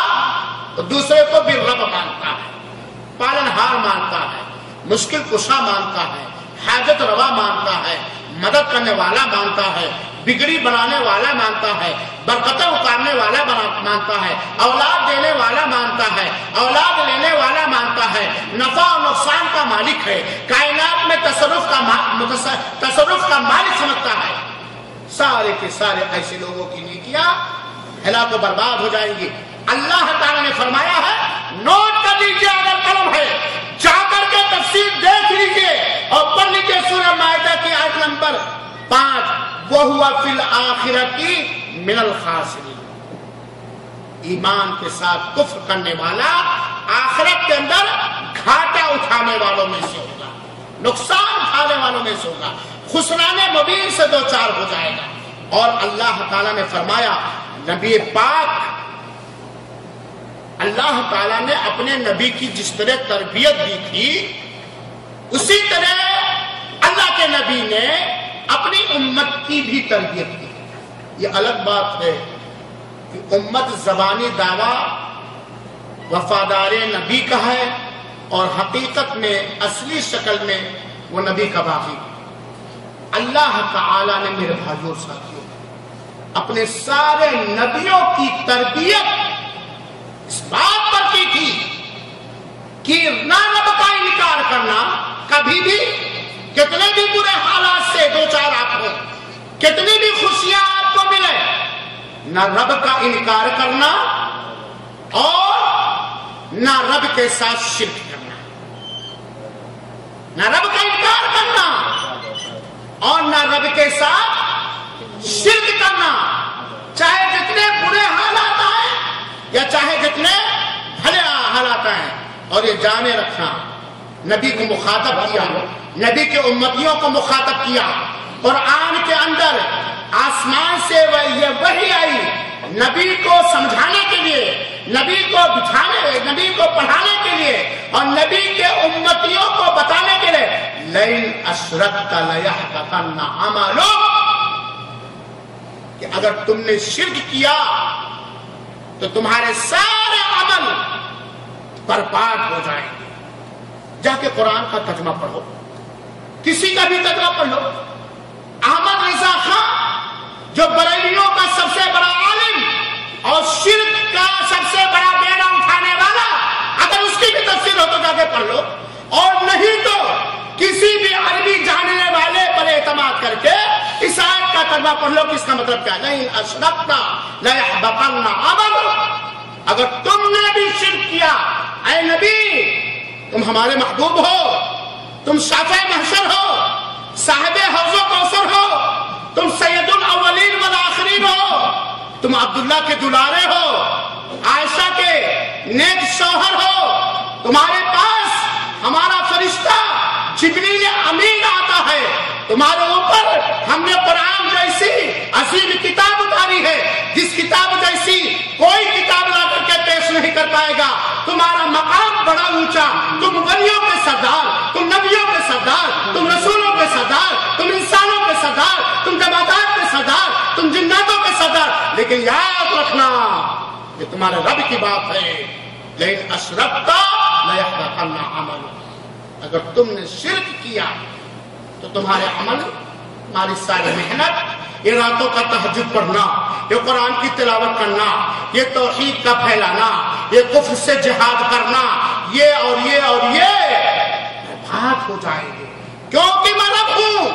رب مانتا ہے، پالنہار مانتا ہے، مشکل کشا مانتا ہے، حاجت روا مانتا ہے، مدد کرنے والا مانتا ہے، بگڑی بنانے والا مانتا ہے، برکتیں اتارنے والا مانتا ہے، اولاد دینے والا مانتا ہے، اولاد لینے والا مانتا ہے، نفع و نقصان کا مالک ہے، کائنات میں تصرف کا مالک سمجھتا ہے۔ سارے کے سارے ایسے لوگوں کی نیکیاں ہلاک و برباد ہو جائیں گی۔ اللہ تعالیٰ نے فرمایا ہے، نوٹ کر لیجیے اگر قلم ہے، جا کر کے تفسیر دیکھ لیجیے اور پڑھ لیجیے سورہ مائدہ کی آیت نمبر 5، وَهُوَ فِي الْآخِرَةِ مِنَ الْخَاسِرِينَ، ایمان کے ساتھ کفر کرنے والا آخرت کے اندر گھاٹا اٹھانے والوں میں سے ہوگا، نقصان اٹھانے والوں میں سے ہوگا، خسران مبین سے دو چار ہو جائے گا۔ اور اللہ تعالیٰ نے فرمایا، نبی پاک، اللہ تعالیٰ نے اپنے نبی کی جس طرح تربیت دی تھی اسی طرح اللہ کے نبی نے اپنی امت کی بھی تربیت کی۔ یہ الگ بات ہے کہ امت زبانی دعویٰ وفادار نبی کا ہے اور حقیقت میں اصلی شکل میں وہ نبی کا باغی۔ اللہ تعالیٰ نے میرے بھائیوں اور ساتھیوں اپنے سارے نبیوں کی تربیت اس بات پر کی تھی کہ نہ رب کا انکار کرنا، کبھی بھی کتنے بھی برے حالات سے دو چار آپ ہو، کتنی بھی خوشیاں آپ کو ملے، نہ رب کا انکار کرنا اور نہ رب کے ساتھ شرک کرنا، نہ رب کا انکار کرنا اور نہ رب کے ساتھ شرک کرنا، چاہے جتنے برے حالات آئے یا چاہے جتنے بھلے حالات آئے۔ اور یہ جانے رکھنا، نبی کو مخاطب کیا، نبی کے امتیوں کو مخاطب کیا، قرآن کے اندر آسمان سے یہ وحی آئی نبی کو سمجھانے کے لیے، نبی کو بٹھانے، نبی کو پڑھانے کے لیے اور نبی کے امتیوں کو بتانے کے لیے، لَئِنْ أَشْرَكْتَ لَيَحْبَطَنَّ عَمَلُكَ، کہ اگر تم نے شرک کیا تو تمہارے سارے عمل برباد ہو جائیں گے۔ جا کے قرآن کا ترجمہ پڑھو، کسی کا بھی ترجمہ پڑھ لو۔ احمد رضا خان جو بریلیوں کا سب سے بڑا عالم اور شرک کا سب سے بڑا بیڑا اٹھانے والا، اگر اس کی بھی تفسیر ہو تو جا کے پڑھ لو، اور نہیں تو کسی بھی عربی جاننے والے پر اعتماد کر کے اس آیت کا ترجمہ پڑھ لو کہ اس کا مطلب کیا ہے۔ لَئِنْ أَشْرَكْتَ لَيَحْبَطَنَّ عَمَلُكَ، اگر تم نے بھی شرک کیا، اے نبی تم ہمارے محبوب ہو، تم شافع محشر ہو، صاحب حوض و کوثر ہو، تم سید الاولین والآخرین ہو، تم عبداللہ کے دلارے ہو، عائشہ کے نیک شوہر ہو، تمہارے پاس ہمارا فرشتہ جبریل امین آتا ہے، تمہارے اوپر ہم نے قرآن جیسی عظیم کتاب اتاری ہے، جس کتاب جیسی کوئی کتاب لا کر کے پیش نہیں کر پائے گا، تمہارا مقام بڑا اونچا، تم ولیوں کے سردار، تم نبیوں کے سردار، تم رسولوں کے سردار، تم انسانوں کے سردار، تم جماعتات کے سردار، تم جناتوں کے سردار، لیکن یاد رکھنا یہ تمہارے رب کی بات ہے، لیکن اشرکت لیحبطن عملک، اگر تم نے شرک کیا تو تمہارے عمل، تمہاری ساری محنت، یہ راتوں کا تہجد پڑھنا، یہ قرآن کی تلاوت کرنا، یہ توحید کا پھیلانا، یہ کفر سے جہاد کرنا، یہ اور یہ اور یہ بات ہو جائے گی، کیونکہ میں رب ہوں،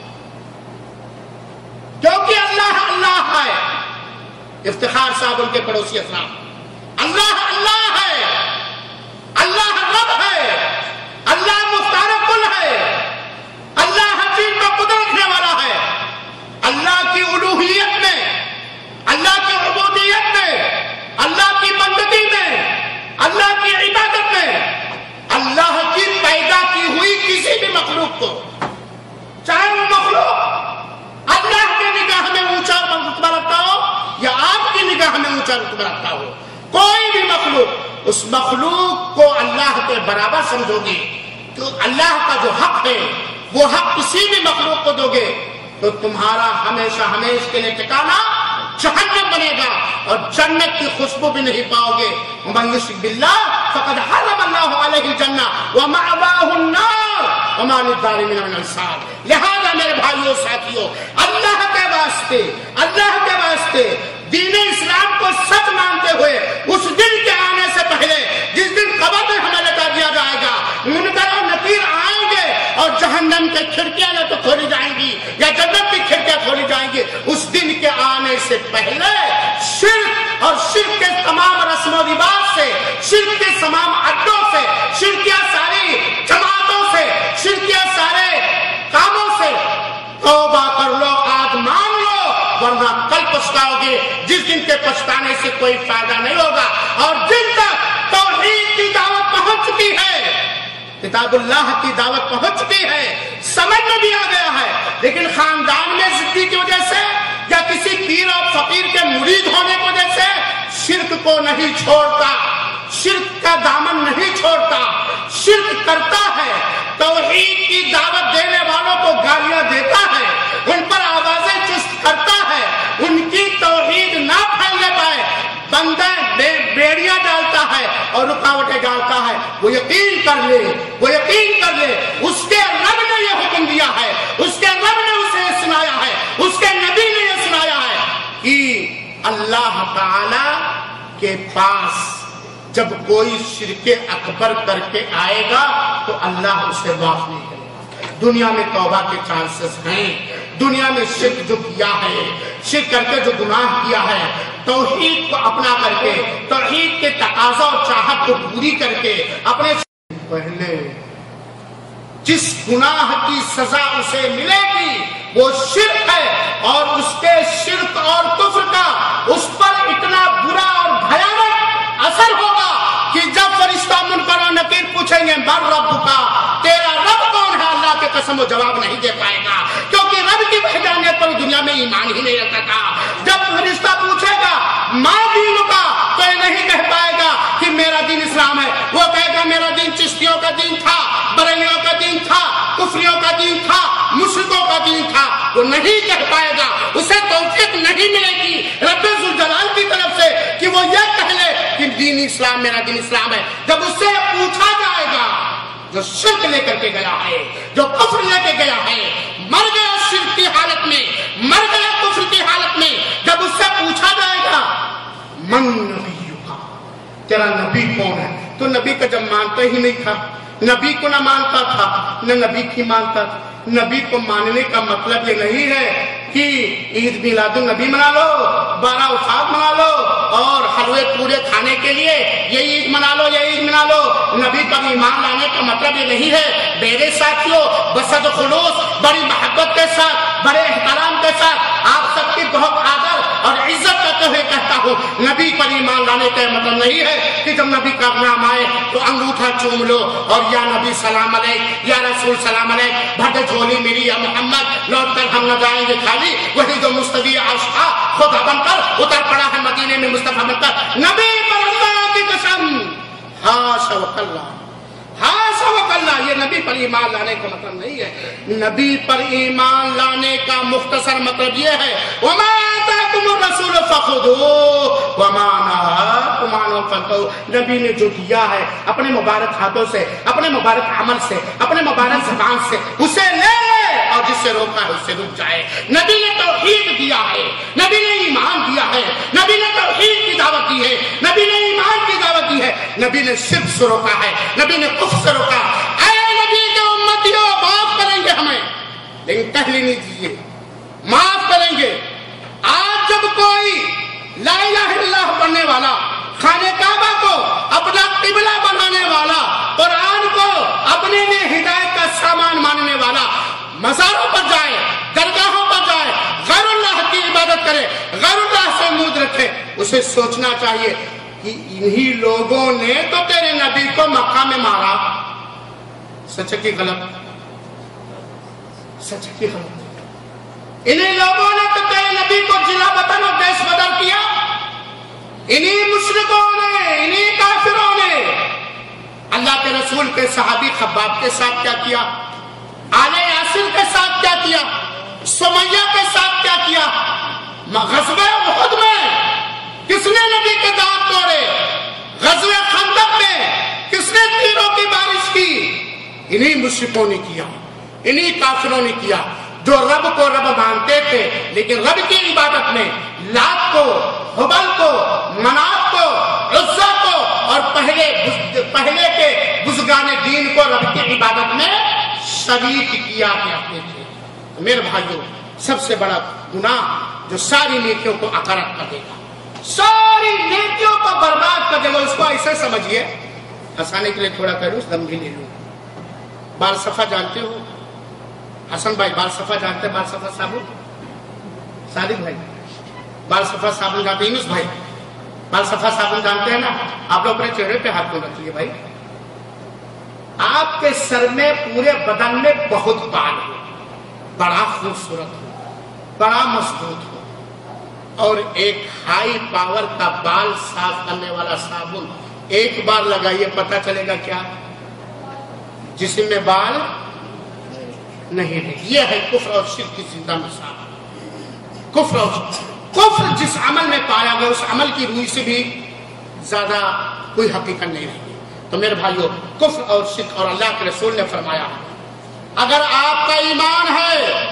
کیونکہ اللہ اللہ ہے۔ افتخار صاحب ان کے پڑوسی افراد، اللہ اللہ ہے، اللہ رب ہے، اللہ مختار کل ہے، اللہ ہر چیز کا قدرت رکھنے والا ہے۔ اللہ کی الوہیت میں، اللہ کی عبودیت میں، اللہ کی بندگی میں، اللہ کی عبادت میں، اللہ کی پیدا کی ہوئی کسی بھی مخلوق کو، چاہے وہ مخلوق اللہ کی نگاہ میں اونچا رتبہ رکھتا ہو یا آپ کی نگاہ میں اونچا رتبہ رکھتا ہو، کوئی بھی مخلوق، اس مخلوق کو اللہ کے برابر سمجھو گے تو اللہ کا جو حق ہے وہ حق کسی بھی مخلوق کو دو گے تو تمہارا ہمیشہ ہمیشہ کے لیے ٹھکانہ جہنم بنے گا اور جنت کی خوشبو بھی نہیں پاؤ گے۔ ومن یشرک باللہ فقد حرم اللہ علیہ الجنہ ومأواہ النار وما للظالمین من انصار۔ لہذا میرے بھائیوں ساتھیوں، اللہ کے واسطے دین اسلام کو سچ مانتے ہوئے اس دن کے آنے سے پہلے جس دن قبر میں ہمیں لٹا دیا جائے گا، منکر و نکیر آئیں گے اور جہنم کے کھڑکیاں نہ تو کھولی جائیں گی یا جنت کی کھڑکیاں کھولی جائیں گی، اس دن کے آنے سے پہلے شرک اور شرک کے تمام رسم و رواج سے، شرک کے تمام اڈوں سے، شرکیہ ساری جماعتوں سے، شرکیہ سارے کاموں سے توبہ کر لو، آج مان لو، ورنہ کل پچھتاؤ گے، جس دن کے پچھتانے سے کوئی فائدہ نہیں ہوگا۔ اور جن تک توحید کی دعوت پہنچ چکی ہے، کتاب اللہ کی دعوت پہنچ چکی ہے، سمجھ میں بھی آ گیا ہے، لیکن خاندان میں ضدی کی وجہ سے یا کسی پیر اور فقیر کے مرید ہونے کی وجہ سے شرک کو نہیں چھوڑتا، شرک کا دامن نہیں چھوڑتا، شرک کرتا ہے، توحید کی دعوت دینے والوں کو گالیاں دیتا ہے، ان پر آوازیں چست کرتا ہے، ان کی توحید نہ پھیلنے پائے بندہ بیڑیاں ڈالتا ہے اور رکاوٹیں ڈالتا ہے۔ وہ یقین کر لے، اس کے رب نے یہ حکم دیا ہے، اس کے رب نے اسے سنایا ہے، اس کے نبی نے یہ سنایا ہے کہ اللہ تعالی کے پاس جب کوئی شرک اکبر کر کے آئے گا تو اللہ اسے معاف نہیں کرے گا۔ دنیا میں توبہ کے چانسز ہیں، دنیا میں شرک جو کیا ہے، شرک کر کے جو گناہ کیا ہے، توحید کو اپنا کر کے، توحید کے تقاضا اور چاہت کو پوری کر کے اپنے پہلے جس گناہ کی سزا اسے ملے گی وہ شرک ہے، اور اس کے شرک اور کفر کا اس پر اتنا برا اور بھیانک اثر ہوگا کہ جب فرشتہ منکر و نکیر پوچھیں گے من رب کا، تیرا رب کون ہے، اللہ کے قسم وہ جواب نہیں دے پائے گا، کیونکہ رب کی وحدانیت پر دنیا میں ایمان ہی نہیں رکھتا تھا۔ جب فرشتہ پوچھے گا ما دین کا، تو یہ نہیں کہہ پائے گا کہ میرا دین اسلام ہے، وہ کہے گا میرا دین چشتیوں کا دین تھا، بریلیوں کا دین تھا، کفریوں کا دین تھا، مشرکوں کا دین تھا، وہ نہیں کہہ پائے گا، اسے توفیق نہیں ملے گی رب ذوالجلال کی طرف سے کہ وہ یہ کہہ لے کہ دین اسلام میرا دین اسلام ہے۔ جب اس سے پوچھا جائے گا، جو شرک لے کر کے گیا ہے، جو کفر لے کے گیا ہے، مر گیا شرک کی حالت میں، مر گیا کفر کی حالت میں، جب اس سے پوچھا جائے گا من نبی کا، تیرا نبی کون ہے، تو نبی کا جب مانتا ہی نہیں تھا، نبی کو نہ مانتا تھا، نہ نبی کی مانتا تھا۔ نبی کو ماننے کا مطلب یہ نہیں ہے کہ عید میلاد النبی منا لو، 12 وفات منا لو اور حلوے پورے کھانے کے لیے یہ عید منا لو، یہ عید منا لو۔ نبی پر ایمان لانے کا مطلب یہ نہیں ہے میرے ساتھیوں، بصد خلوص، بڑی محبت کے ساتھ، بڑے احترام کے ساتھ آپ سب کی بہت آدر اور عزت کرتے ہوئے کہتا ہوں، نبی پر ایمان لانے کا مطلب نہیں ہے کہ جب نبی کا نام آئے تو انگوٹھا چوم لو اور یا نبی سلام علیک، یا رسول سلام علیک، بھٹ جھولی میری یا محمد، لوٹ کر ہم نہ جائیں گے خالی، وہی جو مستوی عرش تھا خدا بن کر اتر پڑا ہے مدینے میں مصطفیٰ بن کر۔ نبی پر اللہ کی قسم، ہاشا وکلا، ہاشا وکلا، یہ نبی پر ایمان لانے کا مطلب نہیں ہے۔ نبی پر ایمان لانے کا مختصر مطلب یہ ہے وما آتاکم الرسول فخذوہ وما نہاکم عنہ فانتہوا۔ نبی نے جو دیا ہے اپنے مبارک ہاتھوں سے، اپنے مبارک عمل سے، اپنے مبارک زبان سے اسے لے اور جس سے روکا ہے اس سے رک جائے. نبی نے توحید دیا ہے, نبی نے ایمان دیا ہے, نبی نے توحید کی دعوت دی ہے, نبی نے ایمان کی دعوت دی ہے, نبی نے شرک سے روکا ہے, نبی نے کفر سے روکا. اے نبی کے امتیوں, معاف کریں گے ہمیں, لیکن پہلے نہیں دیجیے, معاف کریں گے. آج جب کوئی لا الہ الا اللہ پڑھنے والا, خانہ کعبہ کو اپنا قبلہ بنانے والا, قرآن کو اپنے لیے ہدایت کا سامان ماننے والا مزاروں پر جائے, درگاہوں پر جائے, غیر اللہ کی عبادت کرے, غیر اللہ سے امید رکھے, اسے سوچنا چاہیے کہ انہی لوگوں نے تو تیرے نبی کو مکہ میں مارا. سچ کی غلط, سچ کی غلط. انہی لوگوں نے تو تیرے نبی کو جلا وطن اور دیش بدر کیا. انہی مشرکوں نے, انہی کافروں نے اللہ کے رسول کے صحابی خباب کے ساتھ کیا کیا, آل یاسر کے ساتھ کیا کیا, سمیہ کے ساتھ کیا کیا. غزوہ احد میں کس نے نبی کے دانت توڑے, غزوہ خندق میں کس نے تیروں کی بارش کی, انہی مشرکوں نے کیا, انہی کافروں نے کیا, جو رب کو رب مانتے تھے لیکن رب کی عبادت میں لات کو, حبل کو, منات کو, عزا کو اور پہلے کے بزرگان دین کو رب کی عبادت میں شریک کیا کرتے تھے. میرے بھائیوں, سب سے بڑا گناہ جو ساری نیکیوں کو عقرت کر دے گا, ساری نیکیوں کو برباد کر دے گا, اس کو ایسے سمجھیے, ہنسانے کے لیے تھوڑا کروں, دم بھی لے لوں. بال صفا جانتے ہو حسن بھائی, بال صفا جانتے ہیں, بال صفا صابن, صادق بھائی بال صفا صابن جانتے ہیں, یونس بھائی بال صفا صابن جانتے ہیں نا. آپ لوگ اپنے چہرے پہ ہاتھ کو رکھیے بھائی. آپ کے سر میں, پورے بدن میں بہت بال ہو, بڑا خوبصورت ہو, بڑا مضبوط ہو, اور ایک ہائی پاور کا بال صاف کرنے والا صابن ایک بار لگائیے, پتہ چلے گا کیا, جسم میں بال نہیں ہے. یہ ہے کفر اور شرک کی زندہ مثال. کفر اور کفر جس عمل میں پایا گیا, اس عمل کی روح سے بھی زیادہ کوئی حقیقت نہیں رہی. تو میرے بھائیوں, کفر اور شرک, اور اللہ کے رسول نے فرمایا اگر آپ کا ایمان ہے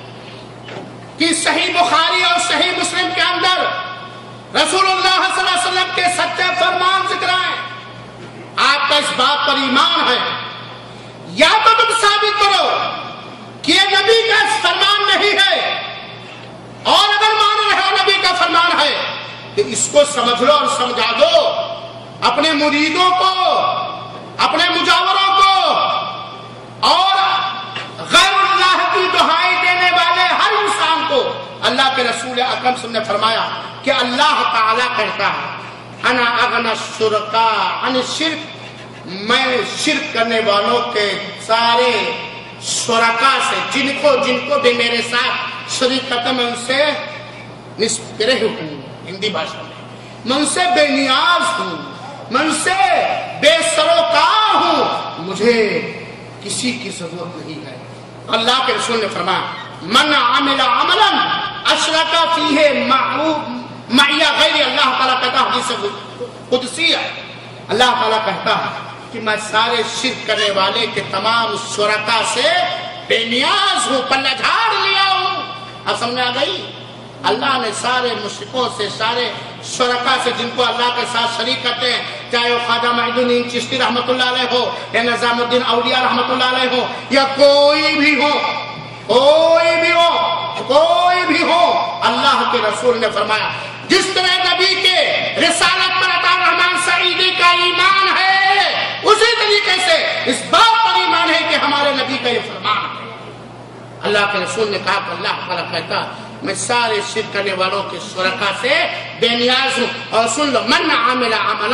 کہ صحیح بخاری اور صحیح مسلم کے اندر رسول اللہ صلی اللہ علیہ وسلم کے سچے فرمان ذکر ہیں, آپ کا اس بات پر ایمان ہے, یا تو تم ثابت کرو کہ یہ نبی کا فرمان نہیں ہے, اور اگر مان رہے ہو نبی کا فرمان ہے تو اس کو سمجھ لو اور سمجھا دو اپنے مریدوں کو, اپنے مجاوروں کو, اور غیر اللہ کی دہائی دینے والے ہر انسان کو. اللہ کے رسول اکرم صلی اللہ علیہ وسلم نے فرمایا کہ اللہ تعالیٰ کہتا ہے انا اغنی الشرکاء عن الشرک, میں شرک کرنے والوں کے سارے شرکاء سے, جن کو بھی میرے ساتھ شریک کرتا, میں ان سے نسپرہ ہوں, ہندی بھاشا میں, میں ان سے بے نیاز ہوں, میں ان سے بے سروکار ہوں, مجھے کسی کی ضرورت نہیں ہے. اللہ کے رسول نے فرمایا من عمل عملا اشرک فیہ معی غیر, اللہ تعالیٰ کہتا ہے حدیث قدسی ہے, اللہ تعالیٰ کہتا ہے کہ میں سارے شرک کرنے والے کے تمام شرکا سے بے نیاز ہوں, پلہ جھاڑ لیا ہوں. اب سمجھ آ گئی, اللہ نے سارے مشرکوں سے, سارے شرکا سے جن کو اللہ کے ساتھ شریک کرتے ہیں, چاہے وہ خواجہ معین الدین چشتی رحمۃ اللہ علیہ ہو, یا نظام الدین اولیاء رحمۃ اللہ علیہ ہو, یا کوئی بھی ہو, کوئی بھی ہو, کوئی بھی ہو, اللہ کے رسول نے فرمایا جس طرح نبی کے رسالت پر عطا رحمان سعیدی کا ایمان ہے, اسی طریقے سے اس بات پر ایمان ہے کہ ہمارے نبی کا یہ فرمان ہے. اللہ کے رسول نے کہا کہ اللہ تعالیٰ کہتا میں سارے شرک کرنے والوں کے شرکا سے بے نیاز ہوں. اور سن لو, من عمل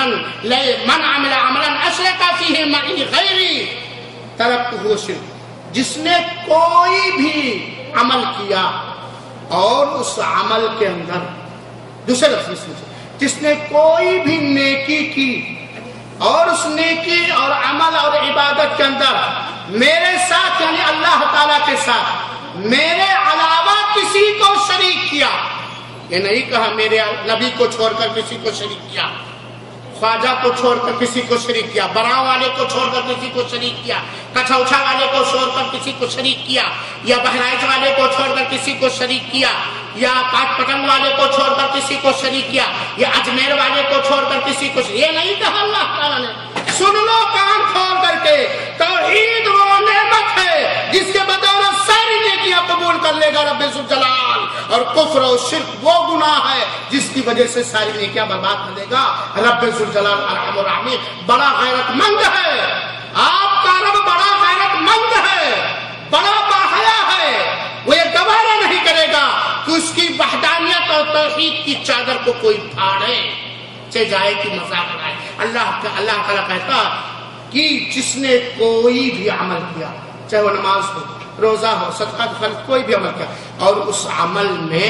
عملا اشرک فیہ معی غیری ترکتہ شرک, جس نے کوئی بھی عمل کیا اور اس عمل کے اندر, دوسرے لفظ میں جس نے کوئی بھی نیکی کی اور اس نیکی اور عمل اور عبادت کے اندر میرے ساتھ, یعنی اللہ تعالیٰ کے ساتھ میرے علاوہ کسی کو شریک کیا, یہ نہیں کہا میرے نبی کو چھوڑ کر کسی کو شریک کیا, ख्वाजा को छोड़कर किसी को शरीक किया, बराव वाले को छोड़कर किसी को शरीक किया, कछौछा वाले को छोड़कर किसी को शरीक किया, या बहराइच वाले को छोड़कर किसी को शरीक किया, या पाटपटन वाले को छोड़कर किसी को शरीक किया, या अजमेर वाले को छोड़कर किसी को, ये नहीं कहा अल्लाह ताला ने। सुन लो कान खोल करके, तौहीद वो नेमत है जिसके बदौलत सारी नेकियां कबूल कर लेगा रब्बे जुल जलाल, और कुफ्र और शिर्क वो गुनाह है जिसकी वजह से सारी नेकियां बर्बाद कर देगा रब्बे जुल जलाल अर्हमुर राहिमीन। बड़ा गैरतमंद है आपका रब, बड़ा गैरतमंद है, बड़ा बाहया है। वो ये गवारा नहीं करेगा कि उसकी वहदानियत और तौहीद की चादर को कोई फाड़े, से जाए कि मजाक उड़ाए। अल्लाह ताला कहता कि जिसने कोई भी अमल किया, चाहे वो नमाज हो, रोजा हो, सदका खर्च, कोई भी अमल किया, और उस अमल में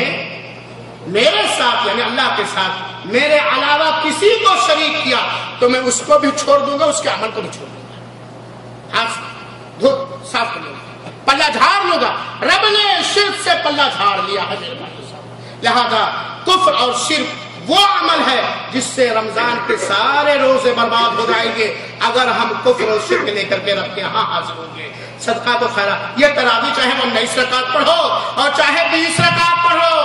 मेरे साथ यानी अल्लाह के साथ मेरे अलावा किसी को शरीक किया, तो मैं उसको भी छोड़ दूंगा, उसके अमल को भी छोड़ दूंगा, हाथ धो साफ कर लूंगा, पल्ला झाड़ लूंगा। रब ने शिर्क से पल्ला झाड़ लिया है मेरे भाई साहब। लिहाजा कुफ्र और शिर्क वो अमल है जिससे रमजान के सारे रोजे बर्बाद हो जाएंगे अगर हम कुफ्र और शिर्क लेकर के रब के यहाँ हाजिर होंगे। सदका तो खैरा, ये तरावी चाहे 19 रकात पढ़ो और चाहे 20 रकात पढ़ो,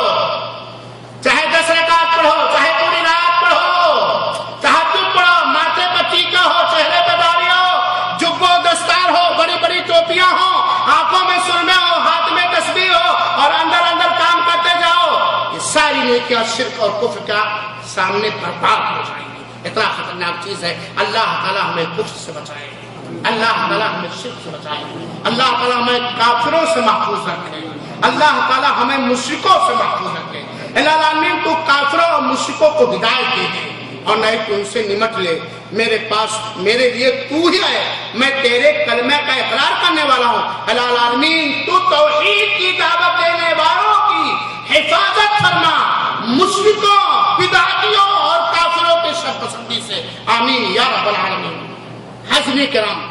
चाहे 10 रकात पढ़ो, चाहे पूरी रात पढ़ो, तहज्जुद पढ़ो, माथे पर टीका हो, चेहरे पर दाढ़ी हो, जुब्बो दस्तार हो, बड़ी बड़ी टोपियां हो, आंखों में सुरमे हो, हाथ में तस्बीह हो, और अंदर अंदर काम करते जाओ, ये सारी नेकियां शिर्क और कुफ्र का सामने बर्बाद हो जाएंगी। इतना खतरनाक चीज है। अल्लाह ताला हमें कुफ्र से बचाए, अल्लाह ताला हमें शिर्क से बचाए, अल्लाह ताला हमें काफिरों से महफूज रखे, अल्लाह ताला हमें मुश्रिकों से महफूज रखे। इलामीन तू काफिरों और मुश्रिकों को हिदायत दे दे और नहीं तू उनसे निमट ले। मेरे पास मेरे लिए तू ही है, मैं तेरे कलमे का इकरार करने वाला हूँ। इलामीन तू तौहीद की दावत देने वालों की हिफाजत फरमा, मुश्रिकों, बिदअतियों और काफिरों के शरपसंदी से, आमीन या रब्बल आलमीन। हाज़िरीन किराम,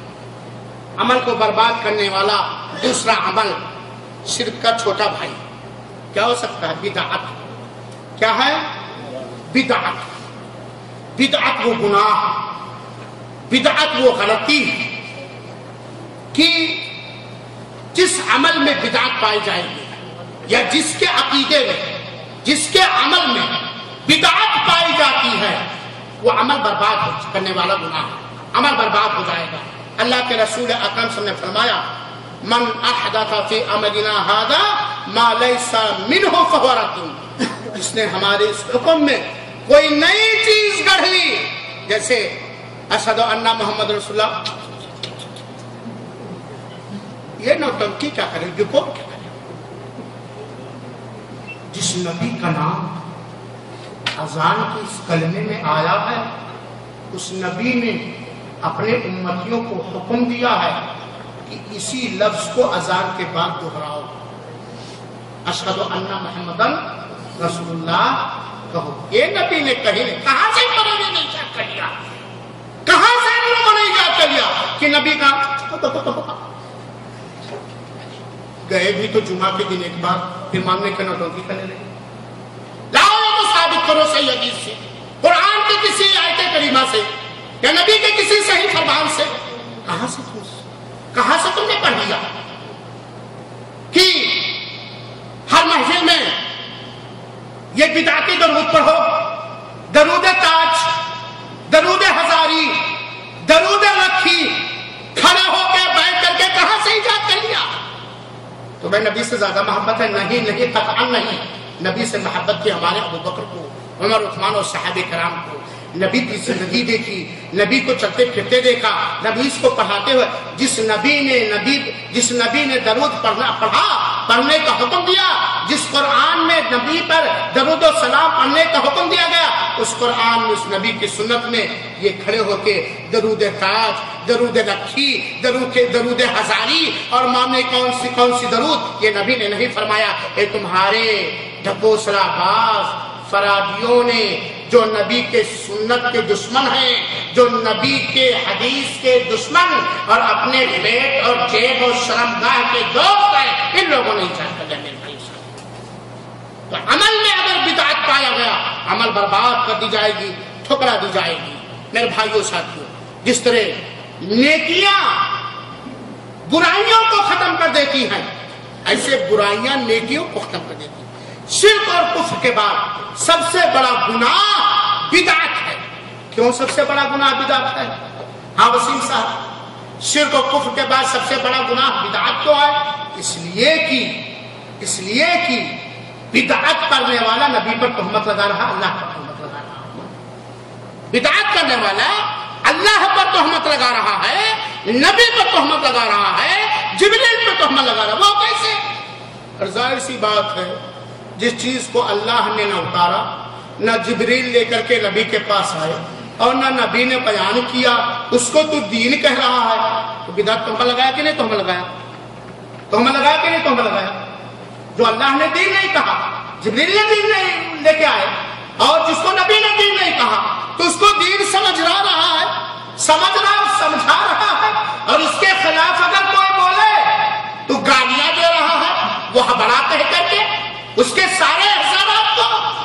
अमल को बर्बाद करने वाला दूसरा अमल शिर्क का छोटा भाई क्या हो सकता है? बिदअत। क्या है? बिदअत। बिदअत वो गुनाह, बिदअत वो गलती कि जिस अमल में बिदअत पाई जाएगी या जिसके अकीदे में, जिसके अमल में बिदअत पाई जाती है, वो अमल बर्बाद करने वाला गुनाह, अमल बर्बाद हो जाएगा। अल्लाह के रसूल अकरम सल्लल्लाहु अलैहि वसल्लम ने फरमाया, मन अहदथ फी अमलिना हादा मा लैसा मिनहु फहुव रद्दुन। जिसने हमारे इस हुक्म में कोई नई चीज गढ़ी, जैसे अशहदु अन्ना मोहम्मद रसूलुल्लाह, ये नौटंकी क्या करे, रिपोर्ट क्या करे? जिस नबी का नाम अजान के इस कलमे में आया है, उस नबी ने अपने उम्मतियों को हुक्म दिया है कि इसी लफ्ज को अजान के बाद दोहराओ, अशहदु अन्ना मोहम्मदन रसूलुल्लाह कहो। ये नबी ने कही, कहां से पढ़ने नहीं याद कर लिया, कहां से लोगों ने याद कर लिया कि नबी का गए भी तो जुमा के दिन एक बार, फिर मामले के नौटंकी करने लगे। लाओ तो साबित करो सही हदीस से, कुरान की किसी आयत करीमा से या नबी के किसी सही फरमान से। कहां से तुमने पढ़ लिया कि हर महफिल में ये बिदअती दरूद पढ़ो, दरूद ताज, दरूद हजारी, दरूद रखी, खड़े होकर बैठ करके कहां से इजाद कर लिया? तुम्हें नबी से ज्यादा मोहब्बत है? नहीं, कतअन नहीं। नबी से मोहब्बत थी हमारे अबू बकर को, उमर, उस्मान और सहाबे कराम को। नबी की जिंदगी देखी, नबी को चलते फिरते देखा, नबी को पढ़ाते हुए। जिस नबी ने दरूद पढ़ने का हुक्म दिया, जिस कुरान में नबी पर दरूद और सलाम पढ़ने का हुक्म दिया गया, उस कुरान में, उस नबी की सुन्नत में ये खड़े होके दरूद ताज, दरूद रखी, दरूद हजारी और मामले कौन सी दरूद, ये नबी ने नहीं फरमाया। ये तुम्हारे ढकोसलाबाज फरादियों ने, जो नबी के सुन्नत के दुश्मन हैं, जो नबी के हदीस के दुश्मन और अपने पेट और जेब और शर्मगाह के दोस्त हैं, इन लोगों ने इजाद कर लिया मेरे भाई साहब। तो अमल में अगर बिदअत पाया गया, अमल बर्बाद कर दी जाएगी। ٹھکرا دی جائے گی۔ میرے بھائیوں ساتھیوں، جس طرح نیکیاں برائیوں کو ختم کر دیتی ہیں، ایسے برائیاں نیکیوں کو ختم کر دیتی ہیں۔ شرک اور کفر کے بعد سب سے بڑا گناہ بدعت ہے۔ کیوں سب سے بڑا گناہ بدعت ہے؟ ہاں وسیم صاحب، شرک اور کفر کے بعد سب سے بڑا گناہ بدعت کیوں ہے؟ اس لیے کہ بدعت کرنے والا نبی پر تہمت لگا رہا، اللہ پر تہمت لگا رہا۔ بدعت کرنے والا اللہ پر تہمت لگا رہا ہے، نبی پر تہمت لگا رہا ہے، جبریل پر تہمت لگا رہا ہے۔ وہ کیسے؟ اور ظاہر سی بات ہے، جس چیز کو اللہ نے نہ اتارا، نہ جبریل لے کر کے نبی کے پاس آئے اور نہ نبی نے بیان کیا، اس کو تو دین کہہ رہا ہے، تو بدعت تہمت لگایا کہ نہیں تہمت لگایا؟ تہمت لگایا کہ نہیں تہمت لگایا؟ جو اللہ نے دین نہیں کہا، جبریل نے دین نہیں لے کے آئے، اور جس کو نبی نے دین نہیں کہا تو اس کو دین سمجھ رہا ہے، سمجھا رہا ہے، اور اس کے خلاف اگر کوئی بولے تو گالیاں دے رہا ہے، وہ بڑا کہہ کر کے اس کے سارے احسانات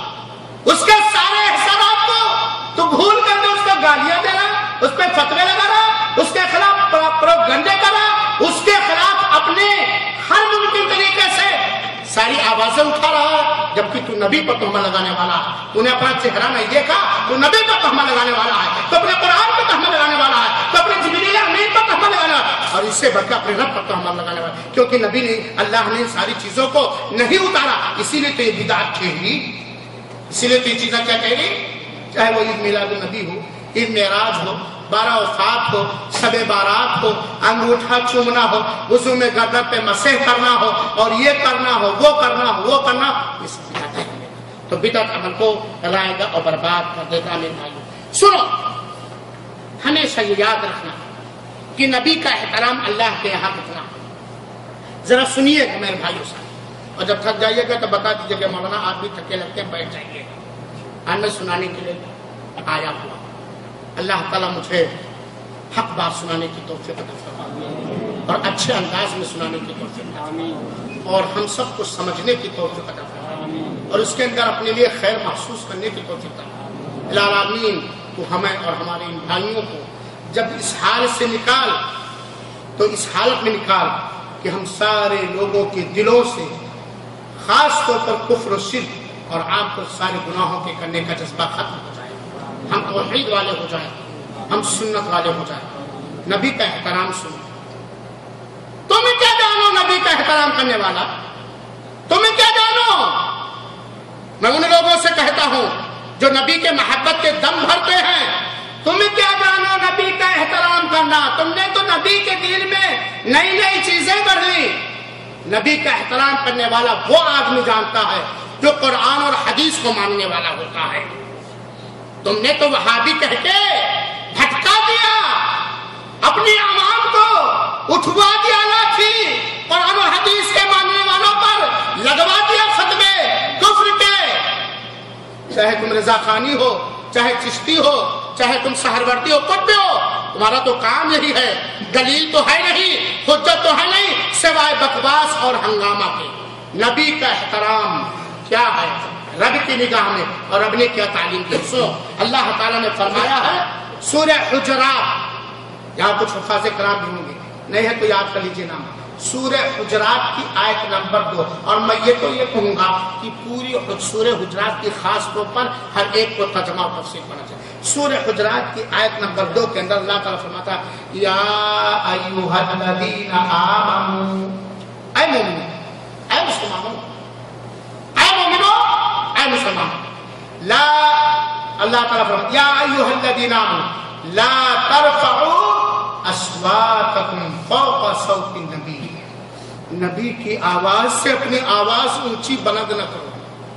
کو تو بھول کر کے اس کو گالیاں دے رہا، اس پہ فتوے لگا رہا، اس کے خلاف پروپیگنڈے کر رہا، اس کے خلاف اپنے ہر ممکن طریقے سے ساری آوازیں اٹھا رہا ہے، جبکہ تو نبی پر تہمت لگانے والا ہے۔ تو نے اپنا چہرہ نہیں دیکھا، تو نبی پر تہمت لگانے والا ہے، تو اپنے قرآن پر تہمت لگانے والا ہے، تو اپنے جبریل امین پر تہمت لگانے والا ہے، اور اس سے بڑھ کر اپنے رب پر تہمت لگانے والا ہے، کیونکہ نبی نے، اللہ نے ساری چیزوں کو نہیں اتارا، اسی لیے تو یہ بدعت کہی، اسی لیے تو یہ چیزیں کیا کہہ رہی، چاہے وہ عید میلاد النبی ہو، عید معراج ہو، 12 وفات ہو، شب بارات ہو، انگوٹھا چومنا ہو، وضو میں گردن پہ مسح کرنا ہو، اور یہ کرنا ہو، وہ کرنا ہو، وہ کرنا ہو، اس بدعت ہے۔ تو بدعت عمل کو ہلائے گا اور برباد کر دیتا۔ میرے بھائیوں سنو، ہمیشہ یہ یاد رکھنا کہ نبی کا احترام اللہ کے یہاں کتنا، ذرا سنیے گا میرے بھائیوں سے، اور جب تھک جائیے گا تو بتا دیجیے گا مولانا آپ بھی تھکے لگتے ہیں، بیٹھ جائیے گا، میں سنانے کے لیے آیا ہوا۔ اللہ تعالیٰ مجھے حق بات سنانے کی توفیق عطا فرمائے اور اچھے انداز میں سنانے کی توفیق عطا فرمائے، اور ہم سب کو سمجھنے کی توفیق عطا فرمائے، اور اس کے اندر اپنے لیے خیر محسوس کرنے کی توفیق عطا فرمائے۔ العالمین تو ہمیں اور ہمارے ان بھائیوں کو جب اس حال سے نکال تو اس حالت میں نکال کہ ہم سارے لوگوں کے دلوں سے خاص طور پر کفر و شرک اور عام طور سارے گناہوں کے کرنے کا جذبہ ختم ہو جائے، ہم توحید والے ہو جائیں، ہم سنت والے ہو جائیں، نبی کا احترام سنو۔ تمہیں کیا جانو نبی کا احترام کرنے والا، تمہیں کیا جانو؟ میں ان لوگوں سے کہتا ہوں جو نبی کے محبت کے دم بھرتے ہیں، تمہیں کیا جانو نبی کا احترام کرنا؟ تم نے تو نبی کے دین میں نئی نئی چیزیں کر لی۔ نبی کا احترام کرنے والا وہ آدمی جانتا ہے جو قرآن اور حدیث کو ماننے والا ہوتا ہے۔ تم نے تو وہابی کہہ کے بھٹکا دیا، اپنی عوام کو اٹھوا دیا لاٹھی، قرآن و حدیث کے ماننے والوں پر لگوا دیا فتوے کفر کے، چاہے تم رضا خانی ہو، چاہے چشتی ہو، چاہے تم سہروردی ہو، قطبی ہو، تمہارا تو کام یہی ہے، دلیل تو ہے نہیں، حجت تو ہے نہیں، سوائے بکواس اور ہنگامہ کے۔ نبی کا احترام کیا ہے رب کی نگاہ میں، اور رب نے کیا تعلیم کی؟ سو اللہ تعالیٰ نے فرمایا ہے سورہ حجرات، یہاں کچھ حفاظ کرام بھی ہوں گے، نہیں ہے تو یاد کر لیجیے نام، سورہ حجرات کی آیت نمبر 2، اور میں یہ تو یہ کہوں گا کہ پوری سورہ حجرات کی خاص طور پر ہر ایک کو ترجمہ اور تفسیر پڑھنا چاہیے۔ سورہ حجرات کی آیت نمبر 2 کے اندر اللہ تعالیٰ فرماتا ہے یا ایھا الذین آمنوا، اے مومنو، اے مسلمانوں، اے مومنو، اے مسلمان، لا، اللہ تعالیٰ فرماتا یا ایھا الذین آمنوا لا ترفعوا اصواتکم فوق صوت النبی، نبی کی آواز سے اپنی آواز اونچی بلند نہ کرو،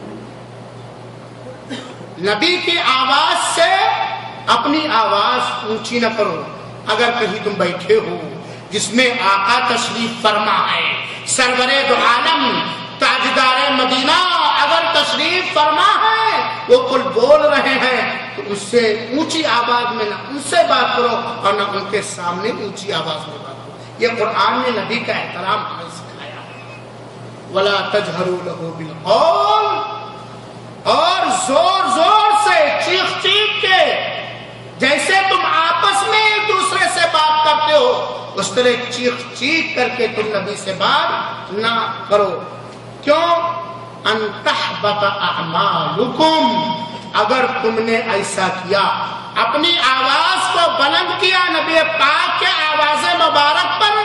نبی کی آواز سے اپنی آواز اونچی نہ کرو۔ اگر کہیں تم بیٹھے ہو جس میں آقا تشریف فرما ہے، سرور دو عالم تاجدار مدینہ اگر تشریف فرما ہے، وہ کل بول رہے ہیں تو اس سے اونچی آواز میں نہ ان سے بات کرو اور نہ ان کے سامنے اونچی آواز میں بات کرو۔ یہ قرآن نے نبی کا احترام ہمیں سکھایا ہے۔ وَلَا تَجْهَرُوا لَهُ بِالْقَوْلِ، اور زور زور سے چیخ چیخ کے اس طرح چیخ چیخ کر کے تم نبی سے بات نہ کرو. کیوں؟ ان تحبط اعمالکم، اگر تم نے ایسا کیا، اپنی آواز کو بلند کیا نبی پاک کے آواز مبارک پر،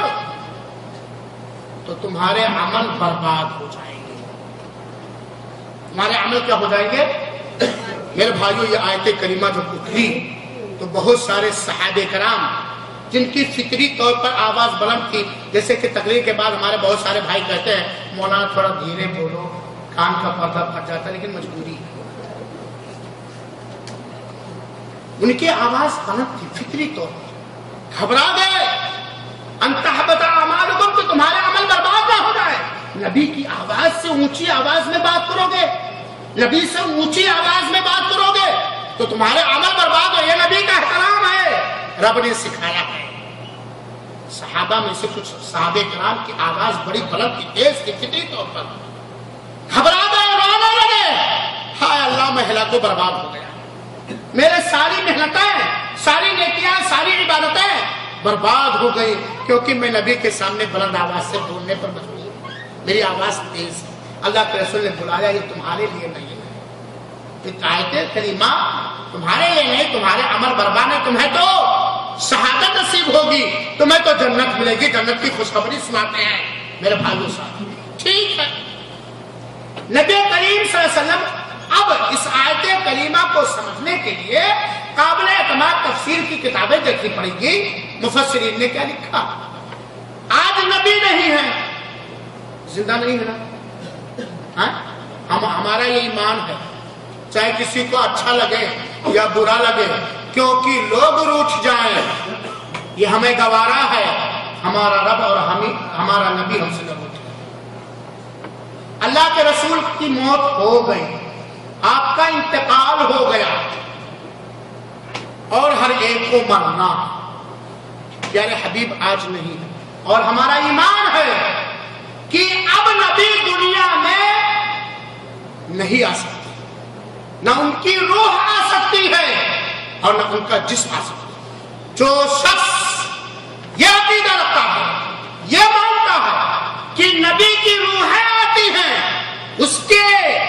تو تمہارے عمل برباد ہو جائیں گے. تمہارے عمل کیا ہو جائیں گے؟ میرے بھائیو، یہ آیت کریمہ جب اتری تو بہت سارے صحابہ کرام جن کی فطری طور پر آواز بلند تھی، جیسے کہ تقریر کے بعد ہمارے بہت سارے بھائی کہتے ہیں مولانا تھوڑا دھیرے بولو، کان کا پردہ پھٹ جاتا ہے، لیکن مجبوری ہے. ان کی آواز بلند تھی فطری طور پر. گھبرا گئے، ان تحبط اعمالکم، تو تمہارے عمل برباد نہ ہو جائے. نبی کی آواز سے اونچی آواز میں بات کرو گے، نبی سے اونچی آواز میں بات کرو گے تو تمہارے عمل برباد ہو. یہ نبی کا احترام ہے، رب نے سکھایا ہے. صحابہ میں سے کچھ صحابہ کرام کی آواز بڑی بلند تھی، تیز تھی فطری طور پر. گھبرا گئے، رونے لگے، ہائے اللہ میں ہلاک و برباد ہو گیا، میرے ساری محنتیں، ساری نیکیاں، ساری عبادتیں برباد ہو گئی، کیونکہ میں نبی کے سامنے بلند آواز سے بولنے پر مجبور ہوں، میری آواز تیز ہے. اللہ کے رسول نے بلایا، یہ تمہارے لیے نہیں ہے، یہ آیت کریمہ تمہارے لیے نہیں، تمہارے عمل برباد ہے. تمہیں تو شہادت نصیب ہوگی، تمہیں تو جنت ملے گی، جنت کی خوشخبری سناتے ہیں میرے بھائیوں صاحب. ٹھیک ہے، نبی کریم صلی اللہ علیہ وسلم. اب اس آیت کریمہ کو سمجھنے کے لیے قابل اعتماد تفسیر کی کتابیں دیکھنی پڑیں گی. مفسرین نے کیا لکھا؟ آج نبی نہیں ہے، زندہ نہیں ہے نا. ہمارا یہ ایمان ہے، چاہے کسی کو اچھا لگے یا برا لگے، کیونکہ لوگ روٹھ جائیں یہ ہمیں گوارا ہے. ہمارا رب اور ہمارا نبی ہم سے نہ روٹے. اللہ کے رسول کی موت ہو گئی، آپ کا انتقال ہو گیا، اور ہر ایک کو مرنا. پیارے حبیب آج نہیں ہے، اور ہمارا ایمان ہے کہ اب نبی دنیا میں نہیں آ سکتی، نہ ان کی روح آ سکتی ہے اور نہ ان کا جسم آ سکتا. جو شخص یہ عقیدہ رکھتا ہے، یہ مانتا ہے کہ نبی کی روحیں آتی ہیں، اس کے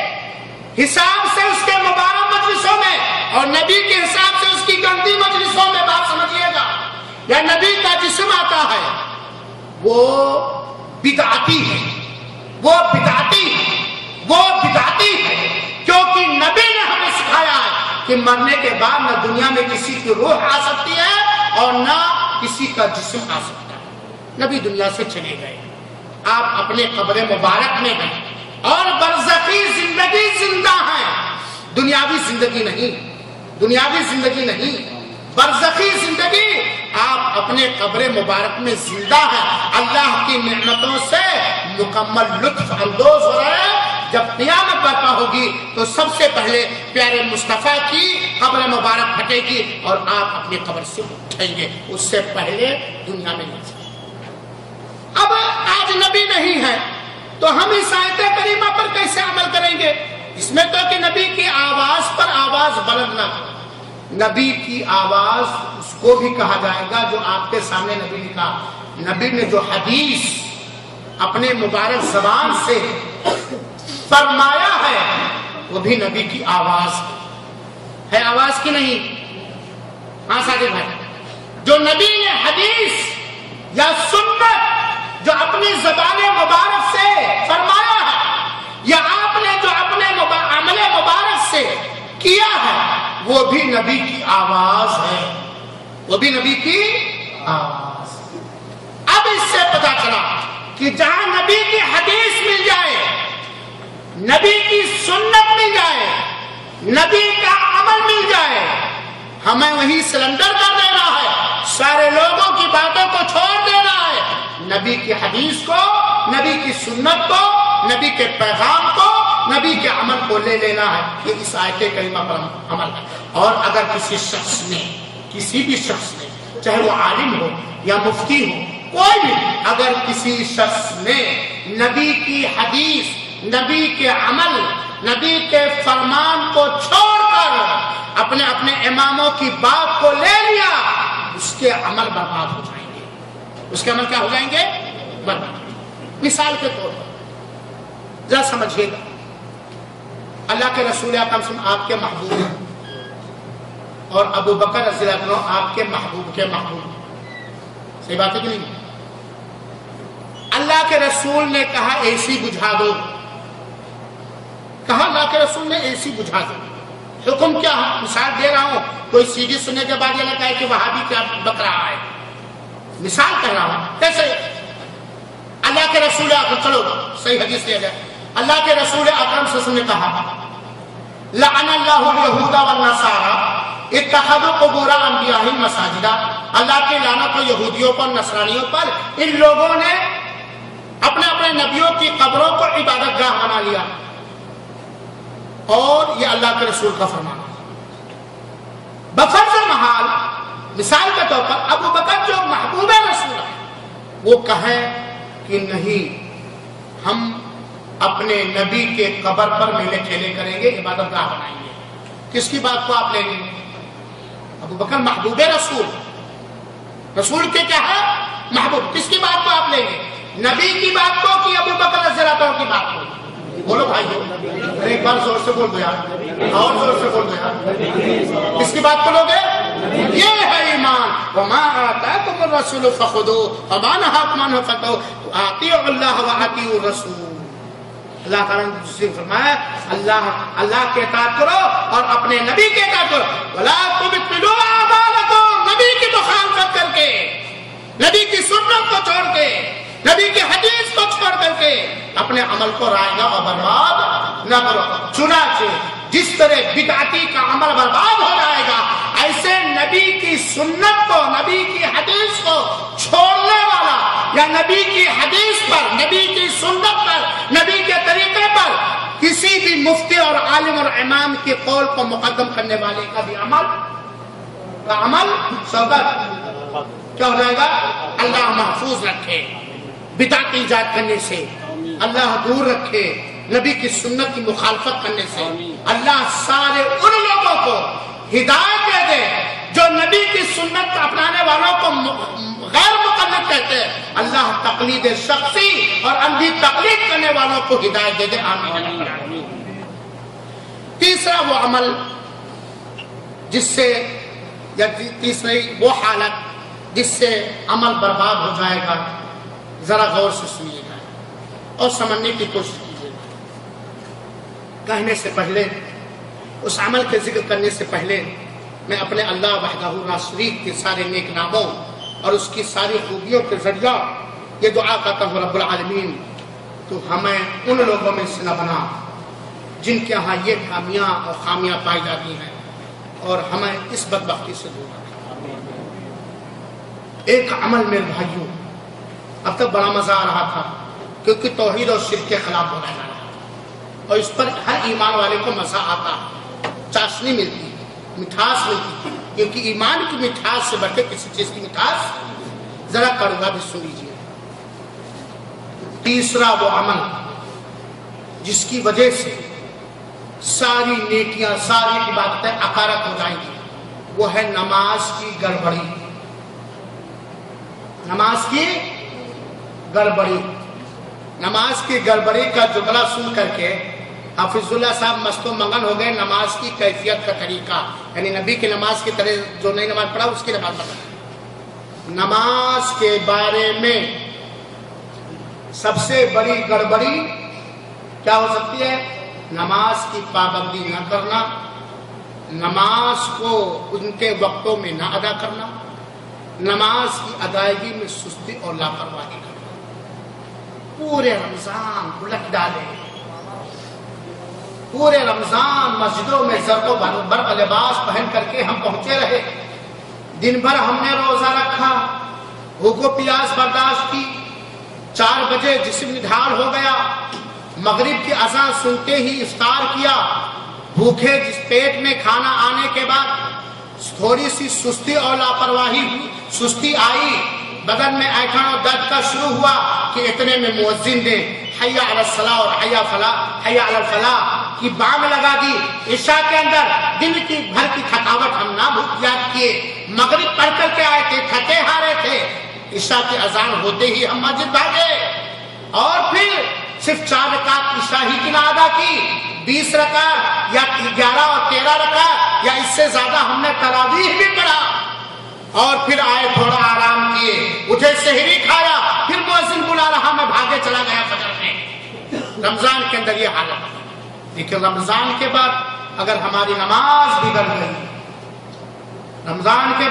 حساب سے اس کے مبارک مجلسوں میں اور نبی کے حساب سے اس کی گندی مجلسوں میں، بات سمجھیے گا، یا نبی کا جسم آتا ہے، وہ بدعتی ہے، وہ بدعتی ہے، وہ بدعتی ہے. کیونکہ نبی نے ہمیں سکھایا ہے کہ مرنے کے بعد نہ دنیا میں کسی کی روح آ سکتی ہے اور نہ کسی کا جسم آ سکتا ہے. نبی دنیا سے چلے گئے، آپ اپنے قبر مبارک میں گئے، اور برزخی زندگی زندہ ہے، دنیاوی زندگی نہیں، دنیاوی زندگی نہیں، برزخی زندگی. آپ اپنے قبر مبارک میں زندہ ہیں، اللہ کی نعمتوں سے مکمل لطف اندوز ہو رہے ہیں. جب قیامت برپا ہوگی تو سب سے پہلے پیارے مصطفیٰ کی قبر مبارک پھٹے گی اور آپ اپنی قبر سے اٹھیں گے، اس سے پہلے دنیا میں نہیں. اب آج نبی نہیں ہے تو ہم اس آیت کریمہ پر کیسے عمل کریں گے؟ اس میں تو کہ نبی کی آواز پر آواز بلند نہ کرو. نبی کی آواز اس کو بھی کہا جائے گا جو آپ کے سامنے نبی نے کہا. نبی نے جو حدیث اپنے مبارک زبان سے فرمایا ہے وہ بھی نبی کی آواز ہے، آواز کی نہیں. ہاں ساجد بھائی، جو نبی نے حدیث یا سنت جو اپنی زبان مبارک سے فرمایا ہے، یا آپ نے جو اپنے عمل مبارک سے کیا ہے، وہ بھی نبی کی آواز ہے، وہ بھی نبی کی آواز. اب اس سے پتا چلا کہ جہاں نبی کی حدیث مل جائے، نبی کی سنت مل جائے، نبی کا عمل مل جائے، ہمیں وہیں سرنڈر کر دینا ہے، سارے لوگوں کی باتوں کو چھوڑ دینا ہے، نبی کی حدیث کو، نبی کی سنت کو، نبی کے پیغام کو، نبی کے عمل کو لے لینا ہے. یہ اس آیت کریمہ پر عمل ہے. اور اگر کسی بھی شخص نے چاہے وہ عالم ہو یا مفتی ہو، کوئی بھی اگر کسی شخص نے نبی کی حدیث، نبی کے عمل، نبی کے فرمان کو چھوڑ کر اپنے اماموں کی بات کو لے لیا، اس کے عمل برباد ہو جائیں گے. اس کے عمل کیا ہو جائیں گے؟ برباد۔ مثال کے طور پر ذرا سمجھیے گا، اللہ کے رسول اکرم صلی اللہ علیہ وسلم آپ کے محبوب ہیں اور ابو بکر رضی اللہ عنہ آپ کے محبوب کے محبوب ہیں، صحیح بات ہے کہ نہیں؟ اللہ کے رسول نے کہا اے سی بجھا دو، کہا اللہ کے رسول نے اے سی بجھا دو، حکم کیا ہے؟ مثال دے رہا ہوں، کوئی سی ڈی سننے کے بعد یہ لگتا ہے کہ وہاں بھی کیا بک رہا ہے، مثال کہہ رہا ہوں۔ کیسے؟ اللہ کے رسول اکرم، چلو صحیح حدیث لیا جائے، اللہ کے رسول اکرم صلی اللہ علیہ وسلم نے کہا لعن اللہ الیہود والنصارى اتخذوا قبور انبیاءہم مساجدا، اللہ کی لعنت ہو یہودیوں پر نصرانیوں پر، ان لوگوں نے اپنے اپنے نبیوں کی قبروں کو عبادت گاہ بنا لیا، اور یہ اللہ کے رسول کا فرمان ہے۔ بفرض محال مثال کے طور پر ابو بکر جو محبوب رسول ہے وہ کہے کہ نہیں، ہم اپنے نبی کے قبر پر میلے ٹھیلے کریں گے، عبادت گاہ بنائیں گے، کس کی بات کو آپ لیں گے؟ ابو بکر محبوب رسول، رسول کے کیا ہے؟ محبوب، کس کی بات کو آپ لیں گے؟ نبی کی بات کو کہ ابو بکر رضی اللہ عنہ کی بات کو؟ بولو بھائیو، ایک بار زور سے بول دو یار، اور زور سے بول دو یار، کس کی بات کو لوگے؟ یہ ہے ایمان، وما آتاکم الرسول فخذوه وما نهاکم عنہ فانتهوا اطیعوا اللہ واطیعوا الرسول۔ اللہ تعالیٰ نے دوسری فرمایا اللہ کے اطاعت کرو اور اپنے نبی کے اطاعت کرو، ولا تبطلوا اعمالکم، نبی کی مخالفت کر کے، نبی کی سنت کو چھوڑ کے، نبی کی حدیث کو چھوڑ کر کے اپنے عمل کو رائگاں اور برباد نہ کرو۔ چنانچہ جس طرح بدعتی کا عمل برباد ہو جائے گا، ایسے نبی کی سنت کو، نبی کی حدیث کو چھوڑنے والا یا نبی کی حدیث پر، نبی کی سنت پر، نبی کے طریقے پر کسی بھی مفتی اور عالم اور امام کے قول کو مقدم کرنے والے کا بھی عمل سبب کیا ہو جائے گا؟ اللہ محفوظ رکھے بدعت ایجاد کرنے سے، اللہ دور رکھے نبی کی سنت کی مخالفت کرنے سے، اللہ سارے ان لوگوں کو ہدایت دے دے جو نبی کی سنت اپنانے والوں کو غیر مقلد کہتے ہیں، اللہ تقلید شخصی اور اندھی تقلید کرنے والوں کو ہدایت دے دے، آمین۔ تیسرا وہ عمل جس سے، یا تیسری وہ حالت جس سے عمل برباد ہو جائے گا، ذرا غور سے سنیے گا اور سمجھنے کی کوشش کیجیے گا۔ کہنے سے پہلے، اس عمل کے ذکر کرنے سے پہلے میں اپنے اللہ وحدہ لا شریک کے سارے نیک ناموں اور اس کی ساری خوبیوں کے ذریعہ یہ دعا کرتا ہوں رب العالمین تو ہمیں ان لوگوں میں سے نہ بنا جن کے ہاں یہ خامیاں پائی جاتی ہیں، اور ہمیں اس بدبختی سے دور رکھے۔ ایک عمل میرے بھائیوں، اب تک بڑا مزہ آ رہا تھا کیونکہ توحید اور شرک کے خلاف بولا جا رہا ہے، اور اس پر ہر ایمان والے کو مزہ آتا، چاشنی ملتی، مٹھاس ملتی، کیونکہ ایمان کی مٹھاس سے بڑھ کے کسی چیز کی مٹھاس ذرا کڑوا بھی سن لیجیے۔ تیسرا وہ عمل جس کی وجہ سے ساری نیکیاں، ساری عبادتیں اکارت ہو جائیں گی، وہ ہے نماز کی گڑبڑی۔ نماز کی گڑبڑی، نماز کی گڑبڑی کا جملہ سن کر کے حافظ اللہ صاحب مست و منگن ہو گئے نماز کی کیفیت کا طریقہ، یعنی نبی کی نماز کی طرح جو نئی نماز پڑھا اس کی نماز پڑھا۔ نماز کے بارے میں سب سے بڑی گڑبڑی کیا ہو سکتی ہے؟ نماز کی پابندی نہ کرنا، نماز کو ان کے وقتوں میں نہ ادا کرنا، نماز کی ادائیگی میں سستی اور لاپرواہی کرنا۔ پورے رمضان الٹ ڈالے، پورے رمضان مسجدوں میں زرق و برق لباس پہن کر کے ہم پہنچے رہے، دن بھر ہم نے روزہ رکھا، بھوک و پیاس برداشت کی، 4 بجے جسم نڈھال ہو گیا، مغرب کی اذان سنتے ہی افطار کیا، بھوکے جس پیٹ میں کھانا آنے کے بعد تھوڑی سی سستی اور لاپرواہی، سستی آئی، بدن میں ایٹھن اور درد کا شروع ہوا کہ اتنے میں مؤذن نے حی علی الصلاۃ اور حی علی الفلاح کی بانگ لگا دی۔ عشاء کے اندر دن کی بھر کی تھکاوٹ ہم نہ یاد کیے، مغرب پڑھ کر کے آئے تھے، تھکے ہارے تھے، عشاء کی اذان ہوتے ہی ہم مسجد بھاگے اور پھر صرف 4 رکعت عشاء ہی کی نہ ادا کی، 20 رکعت یا 11 اور 13 رکعت یا اس سے زیادہ ہم نے تراویح بھی پڑھا، اور پھر آئے تھوڑا آرام کیے، اٹھے سحری کھایا، پھر مؤذن بلا رہا میں بھاگے چلا گیا فجر میں۔ رمضان کے اندر یہ حالت ہے۔ لیکن رمضان کے بعد اگر ہماری نماز بگڑ گئی، رمضان کے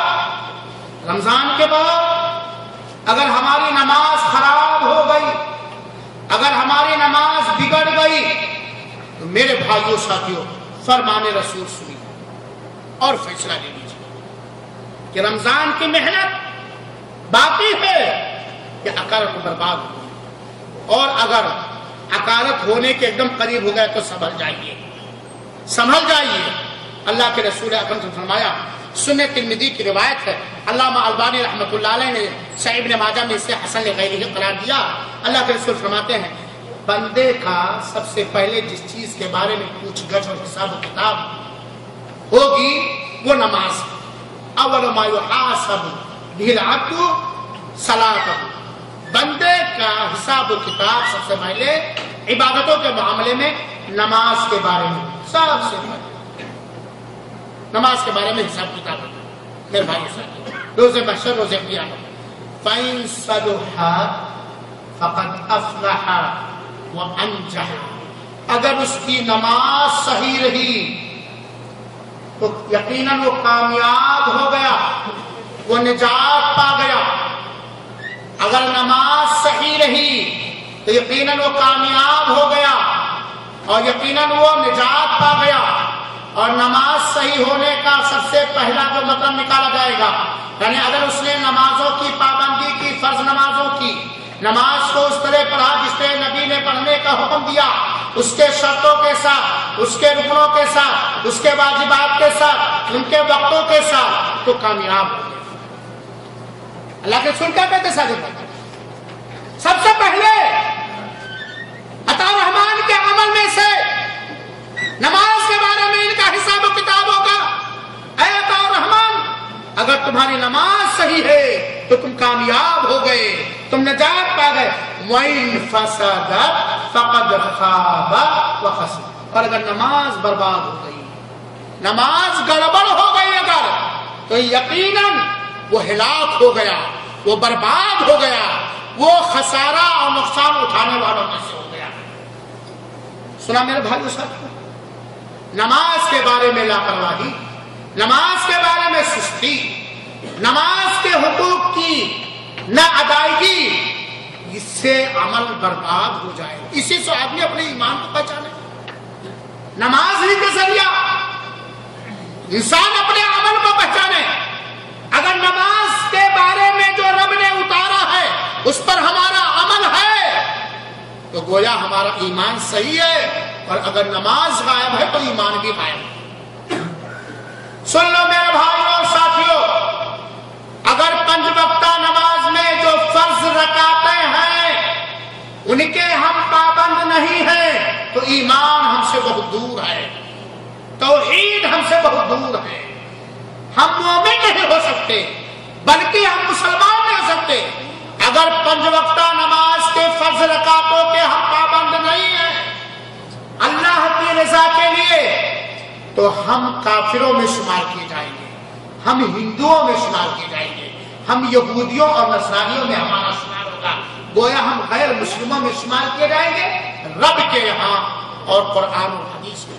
بعد اگر ہماری نماز خراب ہو گئی، اگر ہماری نماز بگڑ گئی، تو میرے بھائیوں ساتھیوں فرمان رسول سنیے اور فیصلہ لے لیجیے کہ رمضان کی محنت باقی ہے کہ عقارت برباد ہو گئی، اور اگر عقارت ہونے کے ایک دم قریب ہو گئے تو سنبھل جائیے۔ اللہ کے رسول اکرم نے فرمایا، سنن ترمذی کی روایت ہے، علامہ البانی رحمۃ اللہ علیہ نے صحیح ابن ماجہ میں اسے حسن لغیرہ قرار دیا۔ اللہ کے رسول فرماتے ہیں، بندے کا سب سے پہلے جس چیز کے بارے میں پوچھ گچھ اور حساب و کتاب ہوگی وہ نماز۔ اول ما یحاسب به العبد صلاۃ، بندے کا حساب و کتاب سب سے پہلے عبادتوں کے معاملے میں نماز کے بارے میں، سب سے پہلے نماز کے بارے میں حساب کتاب ہے۔ میرے بھائی روز محشر، روز قیامت، فَإِن صَلُحَتْ فَقَدْ أَفْلَحَ وَأَنجَحَ، اگر اس کی نماز صحیح رہی تو یقیناً وہ کامیاب ہو گیا، وہ نجات پا گیا۔ اگر نماز صحیح رہی تو یقیناً وہ کامیاب ہو گیا اور یقیناً وہ نجات پا گیا۔ اور نماز صحیح ہونے کا سب سے پہلا جو مطلب نکالا جائے گا، یعنی اگر اس نے نمازوں کی پابندی کی، فرض نمازوں کی، نماز کو اس طرح پڑھا جس طرح نبی نے پڑھنے کا حکم دیا، اس کے شرطوں کے ساتھ، اس کے رکنوں کے ساتھ، اس کے واجبات کے ساتھ، ان کے وقتوں کے ساتھ، تو کامیاب ہو گیا۔ اللہ کے رسول کیا کہتے سارے بات، سب سے پہلے عطا رحمان کے عمل میں سے نماز کے بارے میں ان کا حساب و کتاب ہوگا۔ اے عطا رحمان، اگر تمہاری نماز صحیح ہے تو تم کامیاب ہو گئے، تم نجات پا گئے۔ وَإِن فَسَدَتْ فَقَدْ خَابَ وَخَسِرَ، اور اگر نماز برباد ہو گئی، نماز گڑبڑ ہو گئی اگر، تو یقیناً وہ ہلاک ہو گیا، وہ برباد ہو گیا، وہ خسارہ اور نقصان اٹھانے والوں میں سے ہو گیا۔ سنا میرے بھائیو ساتھیو، نماز کے بارے میں لاپرواہی، نماز کے بارے میں سستی، نماز کے حقوق کی نہ ادائیگی، اس سے عمل برباد ہو جائے۔ اسی سے آدمی اپنے ایمان کو پہچانے۔ نماز ہی کے ذریعہ انسان اپنے عمل کو پہچانے۔ اگر نماز کے بارے میں جو رب نے اتارا ہے اس پر ہمارا عمل ہے تو گویا ہمارا ایمان صحیح ہے، اور اگر نماز غائب ہے تو ایمان بھی غائب ہے۔ سن لو میرے بھائیوں اور ساتھیوں، اگر 5 وقتہ نماز میں جو فرض رکعتیں ہیں ان کے ہم پابند نہیں ہیں تو ایمان ہم سے بہت دور ہے، توحید ہم سے بہت دور ہے۔ ہم مومن نہیں ہو سکتے بلکہ ہم مسلمان نہیں ہو سکتے اگر 5 وقتہ نماز کے فرض رکعتوں کے ہم پابند نہیں ہیں اللہ کی رضا کے لیے، تو ہم کافروں میں شمار کیے جائیں گے، ہم ہندوؤں میں شمار کیے جائیں گے، ہم یہودیوں اور نصرانیوں میں ہمارا شمار ہوگا، گویا ہم غیر مسلموں میں شمار کیے جائیں گے رب کے یہاں اور قرآن اور حدیث کے۔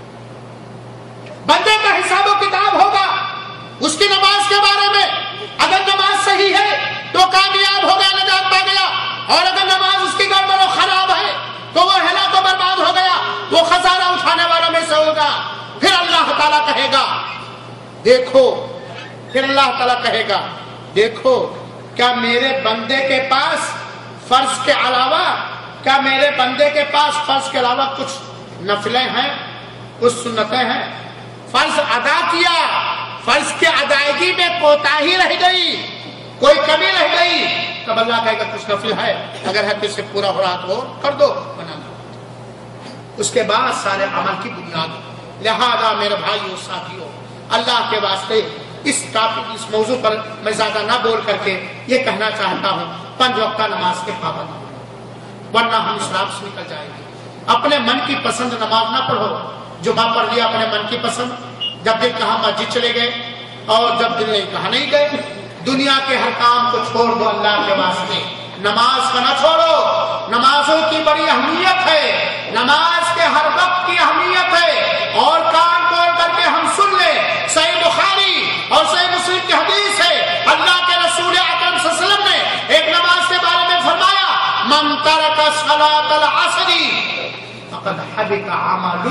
بندے کا حساب و کتاب ہوگا اس کی نماز کے بارے میں، اگر نماز صحیح ہے تو کامیاب ہو گیا، نجات پا گیا، اور اگر نماز اس کی گڑبڑ و خراب ہے تو وہ ہلاک و برباد ہو گیا، وہ خسارہ اٹھانے والوں میں سے ہوگا۔ پھر اللہ تعالیٰ کہے گا دیکھو، پھر اللہ تعالیٰ کہے گا دیکھو، کیا میرے بندے کے پاس فرض کے علاوہ، کیا میرے بندے کے پاس فرض کے علاوہ کچھ نفلیں ہیں، کچھ سنتیں ہیں؟ فرض ادا کیا، فرض کی ادائیگی میں کوتاہی رہ گئی، کوئی کمی رہ گئی، تب اللہ کہے گا کچھ نفل ہے، اگر ہے تو اس سے پورا ہو رہا تو کر دو، بنا دو۔ اس کے بعد سارے عمل کی بنیاد۔ لہذا میرے بھائیوں ساتھیوں، اللہ کے واسطے اس ٹاپک اس موضوع پر میں زیادہ نہ بول کر کے یہ کہنا چاہتا ہوں 5 وقتہ نماز کے پابند ہوں، ورنہ ہم اسلام سے نکل جائیں گے۔ اپنے من کی پسند نماز نہ پڑھو، جمعہ پڑھ لیا اپنے من کی پسند، جب دل کہا مسجد چلے گئے، اور جب دل نہیں کہا نہیں گئے۔ دنیا کے ہر کام کو چھوڑ دو اللہ کے واسطے، نماز کا نہ چھوڑو۔ نمازوں کی بڑی اہمیت ہے، نماز کے ہر وقت کی اہمیت ہے، اور کان کھول کر کے ہم سن لیں، صحیح بخاری اور صحیح مسلم کی حدیث ہے، اللہ کے رسول اکرم صلی اللہ علیہ وسلم نے ایک نماز کے بارے میں فرمایا، من ترک صلاۃ العصر فقد حبط عملہ۔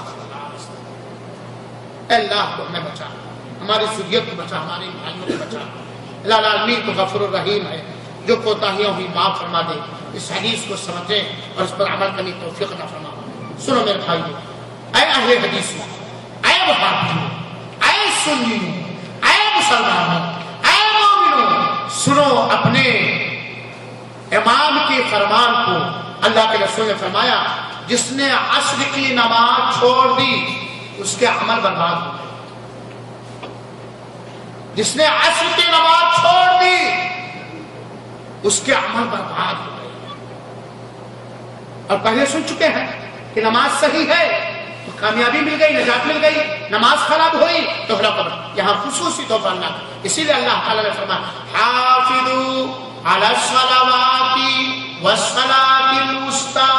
اللہ کو ہمیں بچا، ہماری ذریت کو بچا، ہمارے بھائیوں کو بچا۔ اللہ العالمین تو غفور الرحیم ہے، جو کوتاہیاں ہوئی معاف فرما دے۔ اس حدیث کو سمجھیں اور اس پر عمل کرنے کی توفیق عطا فرما۔ سنو میرے بھائیوں، اے اہل حدیثوں، اے وہابیوں، اے سنیوں، اے مسلمانوں، اے مومنوں، سنو اپنے امام کے فرمان کو۔ اللہ کے رسول نے فرمایا، جس نے عصر کی نماز چھوڑ دی اس کے عمل برباد ہو گئے۔ جس نے عصر کی نماز چھوڑ دی اس کے عمل برباد ہو گئے۔ اور پہلے سن چکے ہیں کہ نماز صحیح ہے تو کامیابی مل گئی، نجات مل گئی، نماز خراب ہوئی تو ہلاک ہو گئی۔ یہاں خصوصی طور پر اللہ، اسی لیے اللہ تعالیٰ نے فرمایا، حافظوا علی الصلوات والصلاۃ الوسطی،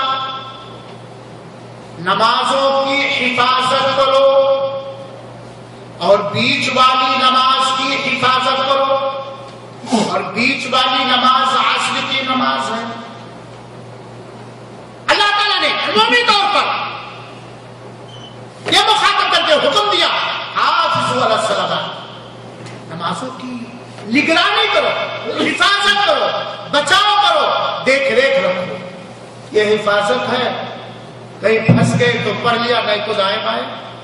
نمازوں کی حفاظت کرو اور بیچ والی نماز کی حفاظت کرو، اور بیچ والی نماز عصر کی نماز ہے۔ اللہ تعالیٰ نے عمومی طور پر یہ مخاطب کر کے حکم دیا، حافظوا علی الصلوات، نمازوں کی نگرانی کرو، حفاظت کرو، بچاؤ کرو، دیکھ ریکھ رکھو۔ یہ حفاظت ہے، کہیں پھنس گئے تو پڑھ لیا، نہیں تو دائیں بائیں۔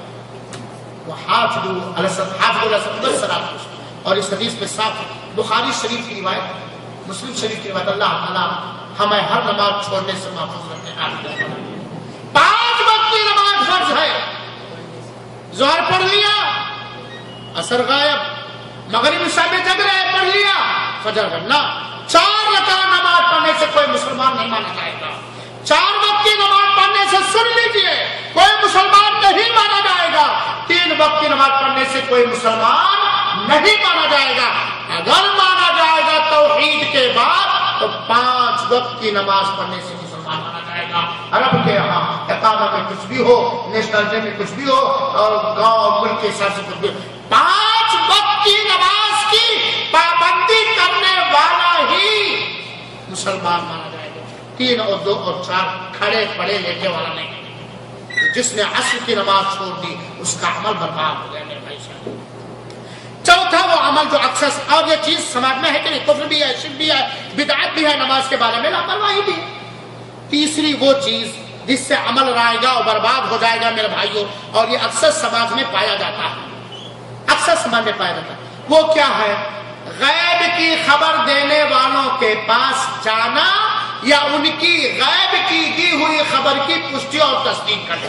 وہ حافظوا علی الصلوات، اور اس حدیث میں صاف بخاری شریف کی روایت، مسلم شریف کی روایت، اللہ تعالیٰ ہمیں ہر نماز چھوڑنے سے محفوظ رکھے۔ 5 وقت کی نماز فرض ہے، ظہر پڑھ لیا، عصر غائب، مغرب عشاء میں جگ رہے پڑھ لیا، فجر کرنا۔ 4 رکعت نماز پڑھنے سے کوئی مسلمان نہیں مانا جائے گا۔ 4 وقت کی نماز پڑھنے سے سن لیجئے کوئی مسلمان نہیں مانا جائے گا۔ 3 وقت کی نماز پڑھنے سے کوئی مسلمان نہیں مانا جائے گا۔ اگر مانا جائے گا توحید کے بعد تو 5 وقت کی نماز پڑھنے سے مسلمان مانا جائے گا۔ عرب کے یہاں اقامہ میں کچھ بھی ہو، نیشنل ڈے میں کچھ بھی ہو، اور گاؤں اور ملک کے حساب سے کچھ بھی ہو، 5 وقت کی نماز کی پابندی کرنے والا ہی مسلمان مانا جائے گا۔ 3 اور 2 اور 4 کھڑے پڑے لیٹے والا نہیں۔ جس نے عصر کی نماز چھوڑ دی اس کا عمل برباد ہو گیا میرے بھائی صاحب۔ چوتھا وہ عمل جو اکثر، اور یہ چیز سماج میں ہے کہ نہیں، کفر بھی ہے، شرک بھی ہے، بدعت بھی ہے، نماز کے بارے میں لاپرواہی بھی ہے۔ تیسری وہ چیز جس سے عمل رائے گا اور برباد ہو جائے گا میرے بھائیوں، اور یہ اکثر سماج میں پایا جاتا ہے، اکثر سماج میں پایا جاتا ہے، وہ کیا ہے؟ غیب کی خبر دینے والوں کے پاس جانا، یا ان کی غیب کی دی ہوئی خبر کی پشتی اور تصدیق کرنا۔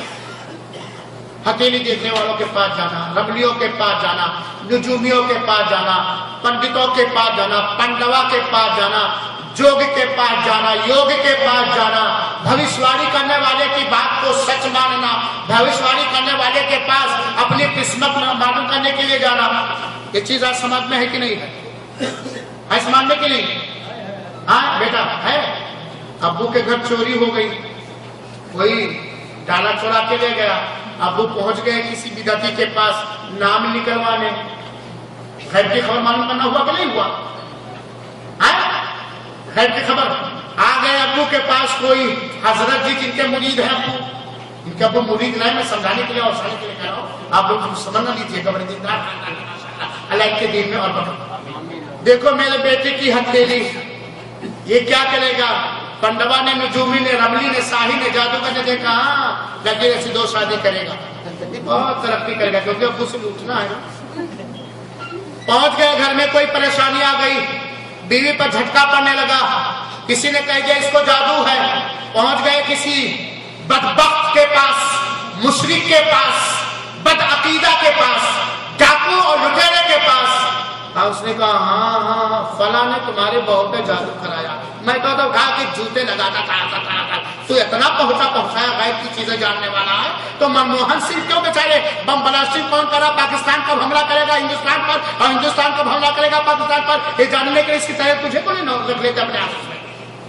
ہتھیلی دیکھنے والوں کے پاس جانا، رملیوں کے پاس جانا، نجومیوں کے پاس جانا، پنڈتوں کے پاس جانا، پنڈوا کے پاس جانا، جوگ کے پاس جانا، یوگ کے پاس جانا، بھوشواری کرنے والے کی بات کو سچ ماننا، بھوشواری کرنے والے کے پاس اپنی قسمت معلوم کرنے کے لیے جانا۔ یہ چیز آج سماج میں ہے کہ نہیں ہے؟ ہے سماج میں کہ نہیں؟ ہاں بیٹا ہے۔ ابو کے گھر چوری ہو گئی، کوئی ڈالا چورا کے لے گیا، ابو پہنچ گئے کسی بدعتی کے پاس نام نکلوانے، غیب کی خبر معلوم کرنا ہوا کہ نہیں ہوا؟ غیب کی خبر آ گئے ابو کے پاس، کوئی حضرت جی جن کے مرید ہیں، ابو ان کے ابو مرید نہیں، میں سمجھانے کے لیے اور سمجھانے کے لیے کہہ رہا ہوں، آپ لوگ سمجھ نہ لیجیے گا، بڑے دیندار اللہ کے دین میں اور برکت۔ دیکھو میرے بیٹے کی ہتھیلی، یہ کیا کرے گا؟ پنڈوا نے، نجومی نے، رملی نے، ساحی نے، جادوگر نے دیکھا، ہاں لگے ایسی 2 شادی کرے گا، بہت ترقی کرے گا، کیونکہ ابو سے لوٹنا ہے نا۔ پہنچ گئے گھر میں، کوئی پریشانی آ گئی، بیوی پر جھٹکا پڑنے لگا، کسی نے کہہ دیا اس کو جادو ہے، پہنچ گئے کسی بدبخت کے پاس، مشرک کے پاس، بد عقیدہ کے پاس، ڈاکو اور لٹیرے کے پاس، اس نے کہا ہاں فلاں نے تمہارے بہو پہ جادو کرایا. میں کہتا ہوں اٹھا کے جوتے لگاتا تھا تو اتنا پہنچایا غیب کی چیزیں جاننے والا ہے. تو منموہن سنگھ کیوں بیچارے بم بلاسٹنگ کون کرا پاکستان کب حملہ کرے گا ہندوستان پر اور ہندوستان کب حملہ کرے گا پاکستان پر یہ جاننے کے لیے اس کی تیاری تجھے کو نہیں رکھ لیتے اپنے آفس میں.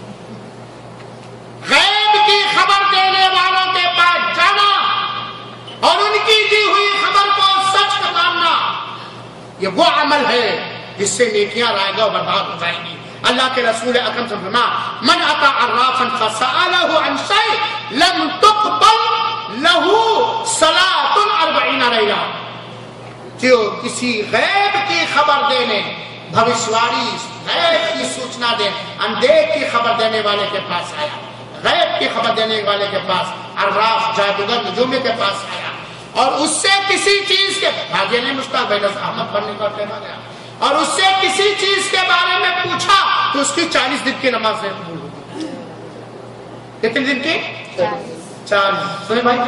غیب کی خبر دینے والوں کے پاس جانا اور ان کی دی ہوئی خبر کو سچ ماننا یہ وہ عمل ہے جس سے نیکیاں رائے گا اور برباد ہو جائیں گی. اللہ کے رسول اکرم صلی اللہ علیہ وسلم من اتی عرافا فسأله عن شيء لم تقبل له صلاۃ 40 لیلہ. جو کسی غیب کی خبر دینے بھوشواری غیب کی سوچنا دے اندیک کی خبر دینے والے کے پاس آیا, غیب کی خبر دینے والے کے پاس عراف جادوگر نجومی کے پاس آیا اور اس سے کسی چیز کے بھاگے نے مشتاق احمد پڑھنے کا کہا گیا اور اس سے کسی چیز کے بارے میں پوچھا تو اس کی 40 دن کی نماز ہے قبول ہوگی. کتنے دن کی؟ 40. سنیں بھائی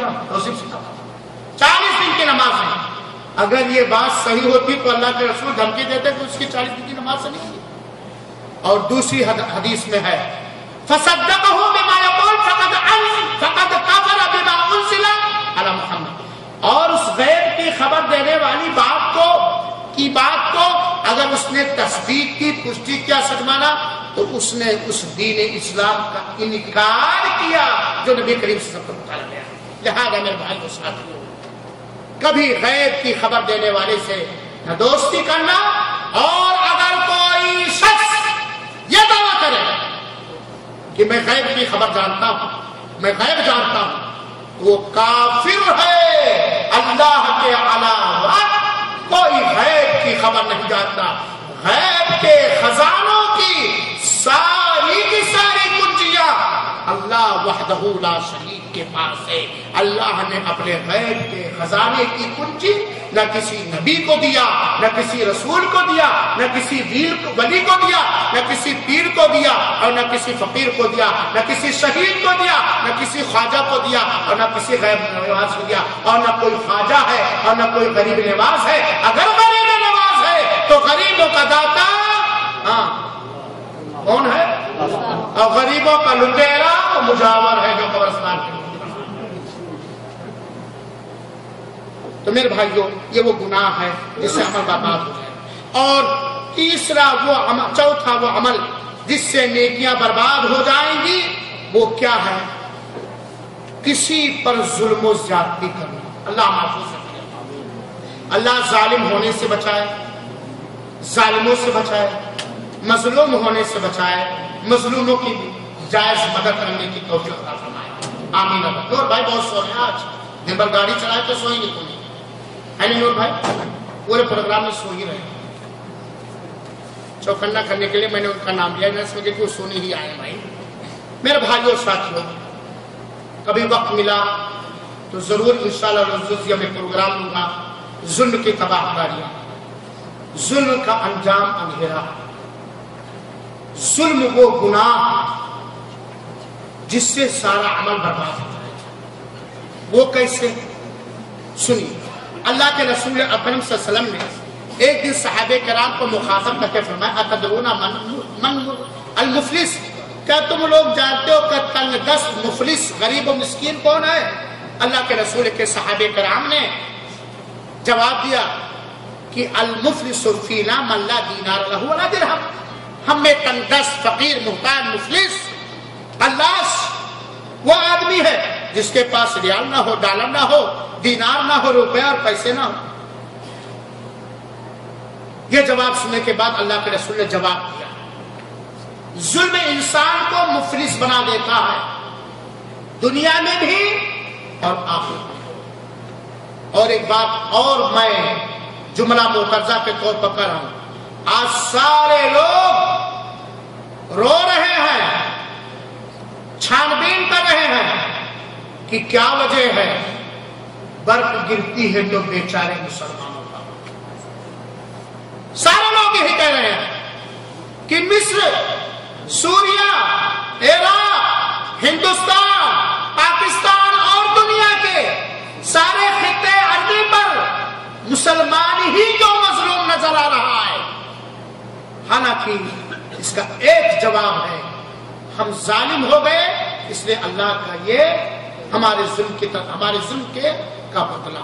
40 دن کی نماز ہے. اگر یہ بات صحیح ہوتی تو اللہ کے رسول دھمکی دیتے کہ اس کی 40 دن کی نماز سے نہیں. اور دوسری حدیث میں ہے فصدقه بما يقول فقد كفر بما انزل على محمد. اور اس غیب کی خبر دینے والی بات کو اگر اس نے تصدیق کی پشتی کیا سچ مانا تو اس نے اس دین اسلام کا انکار کیا جو نبی کریم صلی اللہ علیہ وسلم کو بتایا گیا. لہذا میرے بھائی کو ساتھیوں کبھی غیب کی خبر دینے والے سے نہ دوستی کرنا, اور اگر کوئی شخص یہ دعویٰ کرے کہ میں غیب کی خبر جانتا ہوں, میں غیب جانتا ہوں, وہ کافر ہے. اللہ کے علاوہ کوئی غیب کی خبر نہیں جانتا. غیب کے خزانوں کی ساری کی ساری کنجیاں اللہ وحدہ لا شریک کے پاس ہے. اللہ نے اپنے غیب کے خزانے کی کنجی نہ کسی نبی کو دیا, نہ کسی رسول کو دیا, نہ کسی ولی کو دیا, نہ کسی پیر کو دیا, اور نہ کسی فقیر کو دیا, نہ کسی شہید کو دیا, نہ کسی خواجہ کو دیا, اور نہ کسی غیب نواز کو دیا. اور نہ کوئی خواجہ ہے اور نہ کوئی غریب نواز ہے. اگر غریب نواز ہے تو غریبوں کا داتا کون ہے, اور غریبوں کا لٹیرا وہ مجاور ہے جو قبرستان کے. تو میرے بھائیوں یہ وہ گناہ ہے جس سے عمل برباد ہو جائے. اور تیسرا وہ عمل, چوتھا وہ عمل جس سے نیکیاں برباد ہو جائیں گی وہ کیا ہے؟ کسی پر ظلم و زیادتی کرنا. اللہ محفوظ رکھے, اللہ ظالم ہونے سے بچائے, ظالموں سے بچائے, مظلوم ہونے سے بچائے, مظلوموں کی جائز مدد کرنے کی توفیق عطا فرمائے. آمین. نور بھائی بہت سو رہے ہیں, آج دن بھر گاڑی چلائے تو سوئی نہیں کوئی ہے نہیں. نور بھائی پورے پروگرام میں سو ہی رہے. چوکنا کرنے کے لیے میں نے ان کا نام لیا, میں سمجھے کہ وہ سونے ہی آئے. بھائی میرے بھائیوں ساتھیوں, کبھی وقت ملا تو ضرور انشاءاللہ میں پروگرام لوں گا. ظلم کی تباہ کاریاں, ظلم کا انجام اندھیرا, ظلم وہ گناہ جس سے سارا عمل برباد ہو جائے. وہ کیسے؟ سنیے. اللہ کے رسول اکرم صلی اللہ علیہ وسلم نے ایک دن صحابہ کرام کو مخاطب کر کے فرمایا اتدرون من المفلس, کیا تم لوگ جانتے ہو کہ تنگ دست مفلس غریب و مسکین کون ہے؟ اللہ کے رسول کے صحابہ کرام نے جواب دیا کہ المفلس فینا من لا دینار لہ ولا درہم. ہم میں تنگ دست فقیر محتاج مفلس اللہ وہ آدمی ہے جس کے پاس ریال نہ ہو, ڈالر نہ ہو, دینار نہ ہو, روپے اور پیسے نہ ہو. یہ جواب سننے کے بعد اللہ کے رسول نے جواب دیا ظلم انسان کو مفلس بنا دیتا ہے دنیا میں بھی اور آخرت میں. اور ایک بات اور میں جملہ معترضہ کے طور پر کر رہا ہوں. آج سارے لوگ رو رہے ہیں, چھان بین کر رہے ہیں کہ کیا وجہ ہے. برف گرتی ہے تو بیچارے مسلمانوں کا. سارے لوگ یہی کہہ رہے ہیں کہ مصر, سوریا, عراق, ہندوستان, پاکستان اور دنیا کے سارے خطے عربی پر مسلمان ہی جو مظلوم نظر آ رہا ہے. کی اس کا ایک جواب ہے، ہم ظالم ہو گئے، اس لیے اللہ کا یہ ہمارے ظلم کی طرف، ہمارے ظلم کے کا بدلہ،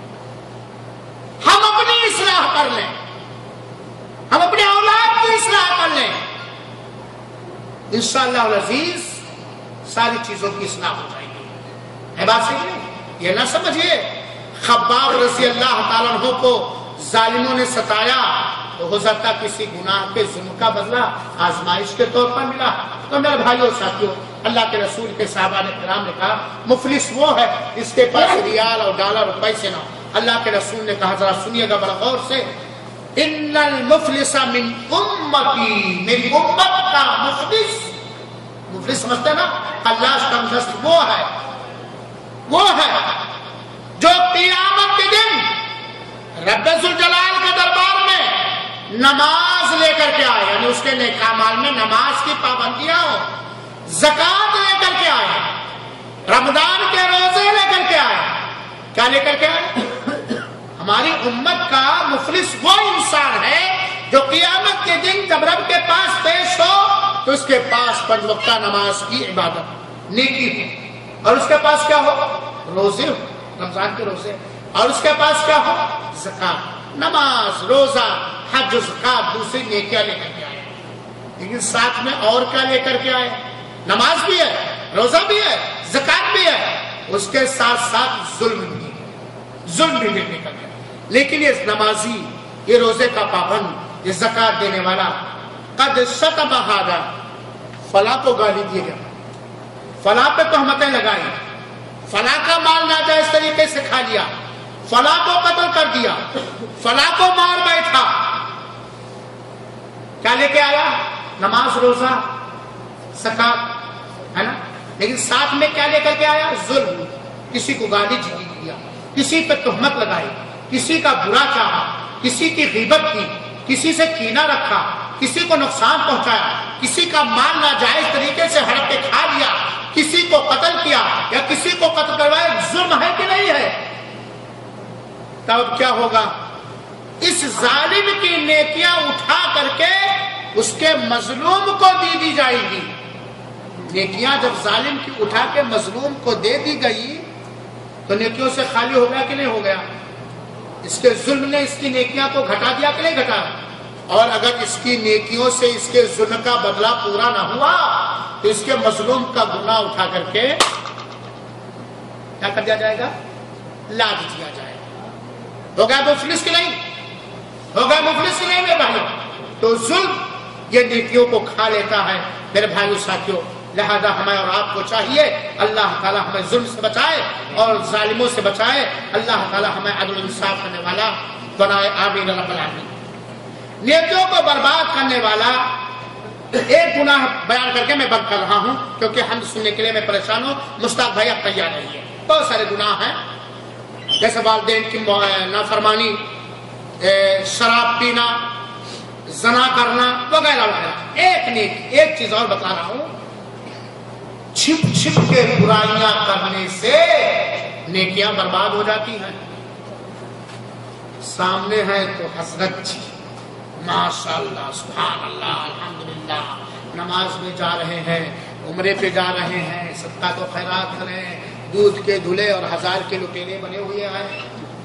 ہم اپنی اصلاح کر لیں، ہم اپنے اولاد کی اصلاح کر لیں، انشاءاللہ العزیز ساری چیزوں کی اصلاح ہو جائے گی۔ ہے بات صحیح نہیں؟ یہ نہ سمجھیے خباب رضی اللہ تعالیٰ عنہ کو ظالموں نے ستایا تو ہو سکتا کسی گناہ کے ظلم کا بدلہ آزمائش کے طور پر ملا۔ تو میرے بھائیوں ساتھیوں، اللہ کے رسول کے صحابہ کرام نے کہا مفلس وہ ہے جس کے پاس ریال اور ڈالر اور پیسے نہ ہو۔ اللہ کے رسول نے کہا، ذرا سنیے گا بڑا غور سے، ان المفلس من امتی، میری امت کا مفلس، مفلس سمجھتے ہیں نا، اللہ کا مفلس وہ ہے جو قیامت کے دن رب ذوالجلال کے دربار میں نماز لے کر کے آئے، یعنی اس کے نیک اعمال میں نماز کی پابندیاں ہو، زکات لے کر کے آئے، رمضان کے روزے لے کر کے آئے، کیا لے کر کے آئے؟ ہماری امت کا مفلس وہ انسان ہے جو قیامت کے دن جب رب کے پاس پیش ہو تو اس کے پاس 5 وقتہ نماز کی عبادت نیکی ہو، اور اس کے پاس کیا ہو؟ روزے ہو، رمضان کے روزے، اور اس کے پاس کیا ہو؟ زکات، نماز، روزہ، حج و زکات، دوسری نیکیاں لے کر کے آئے، لیکن ساتھ میں اور کیا لے کر کے آئے؟ نماز بھی ہے، روزہ بھی ہے، زکات بھی ہے، اس کے ساتھ ساتھ ظلم بھی لے کر کے۔ لیکن یہ نمازی، یہ روزے کا پابند، یہ زکات دینے والا، قد شتم ھذا، فلاں کو گالی دیے گا، فلاں پہ تہمتیں لگائی، فلاں کا مال ناجائز طریقے سے کھا لیا، فلاں کو قتل کر دیا، فلاں کو مار بیٹھا، کیا لے کے آیا؟ نماز، روزہ، زکات، ہے نا، لیکن ساتھ میں کیا لے کر کے آیا؟ ظلم، کسی کو گالی دیا، کسی پہ تہمت لگائی، کسی کا برا چاہا، کسی کی غیبت کی، کسی سے کینہ رکھا، کسی کو نقصان پہنچایا، کسی کا مال ناجائز طریقے سے ہڑپ کے کھا لیا، کسی کو قتل کیا یا کسی کو قتل کروایا، ظلم ہے کہ نہیں ہے؟ تب کیا ہوگا؟ اس ظالم کی نیکیاں اٹھا کر کے اس کے مظلوم کو دی جائے گی۔ نیکیاں جب ظالم کی اٹھا کے مظلوم کو دے دی گئی تو نیکیوں سے خالی ہو گیا کہ نہیں ہو گیا؟ اس کے ظلم نے اس کی نیکیاں کو گھٹا دیا کہ نہیں گھٹا؟ اور اگر اس کی نیکیوں سے اس کے ظلم کا بدلہ پورا نہ ہوا تو اس کے مظلوم کا گناہ اٹھا کر کے کیا کر دیا جائے گا؟ لاد دیا جائے گا۔ ہو گیا مفلس کی نہیں؟ ہو گیا مفلس کی نہیں میرے بھائیوں؟ تو ظلم یہ نیکیوں کو کھا لیتا ہے میرے بھائیوں ساتھیوں۔ لہذا ہمیں اور آپ کو چاہیے اللہ تعالیٰ ہمیں ظلم سے بچائے اور ظالموں سے بچائے، اللہ تعالیٰ ہمیں عدل و انصاف کرنے والا بنائے، آمین رب العالمین۔ نیکیوں کو برباد کرنے والا ایک گناہ بیان کر کے میں بند کر رہا ہوں کیونکہ ہم سننے کے لیے میں پریشان ہوں، مشتاق بھائی اب تیار رہیے۔ بہت سارے گناہ ہیں جیسے والدین کی نافرمانی، شراب پینا، زنا کرنا وغیرہ وغیرہ۔ ایک چیز اور بتا رہا ہوں، چھپ چھپ کے برائیاں کرنے سے نیکیاں برباد ہو جاتی ہیں۔ سامنے ہے تو حسرت جی، ماشاء اللہ، سبحان اللہ، الحمدللہ، نماز میں جا رہے ہیں، عمرے پہ جا رہے ہیں، صدقات و خیرات کریں، دودھ کے دھلے اور 1000 کے لٹیرے بنے ہوئے ہیں،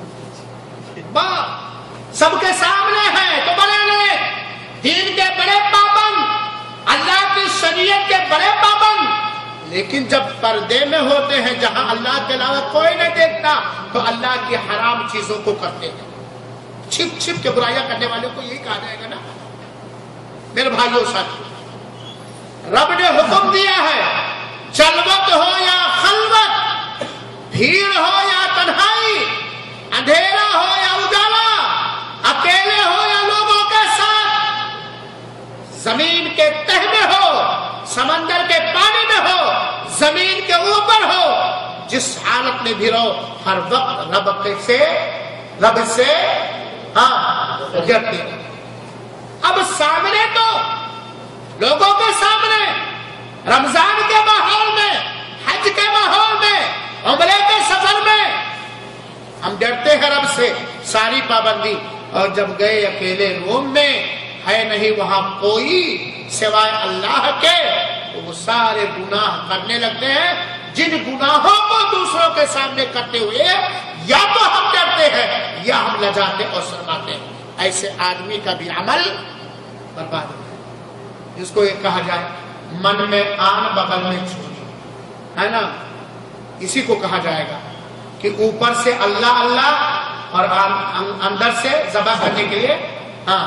سب کے سامنے ہیں تو بنے لے، دین کے بڑے پابند، اللہ کی شریعت کے بڑے پابند، لیکن جب پردے میں ہوتے ہیں جہاں اللہ کے علاوہ کوئی نہیں دیکھتا تو اللہ کی حرام چیزوں کو کرتے ہیں۔ چھپ چھپ کے برائیاں کرنے والوں کو یہی کہا جائے گا نا میرے بھائیوں ساتھ۔ رب نے حکم دیا ہے جلوت ہو یا خلوت، بھیڑ ہو یا تنہائی، اندھیرا ہو یا اجالا، اکیلے ہو یا لوگوں کے ساتھ، زمین کے تہ میں ہو، سمندر کے پانی میں ہو، زمین کے اوپر ہو، جس حالت میں بھی رہو، ہر وقت رب سے ڈرتے رہو۔ اب سامنے تو لوگوں کے سامنے رمضان کے ماحول میں، حج کے ماحول میں، عمرے کے سفر میں ہم ڈرتے ہیں رب سے، ساری پابندی، اور جب گئے اکیلے روم میں ہے نہیں وہاں کوئی سوائے اللہ کے، تو وہ سارے گناہ کرنے لگتے ہیں جن گناہوں کو دوسروں کے سامنے کرتے ہوئے یا تو ہم ڈرتے ہیں یا ہم لجاتے اور شرماتے ہیں۔ ایسے آدمی کا بھی عمل برباد ہے، جس کو یہ کہا جائے من میں آن بغل میں چوری، ہے نا، اسی کو کہا جائے گا کہ اوپر سے اللہ اللہ اور اندر سے ذبح کرنے کے لیے ہاں۔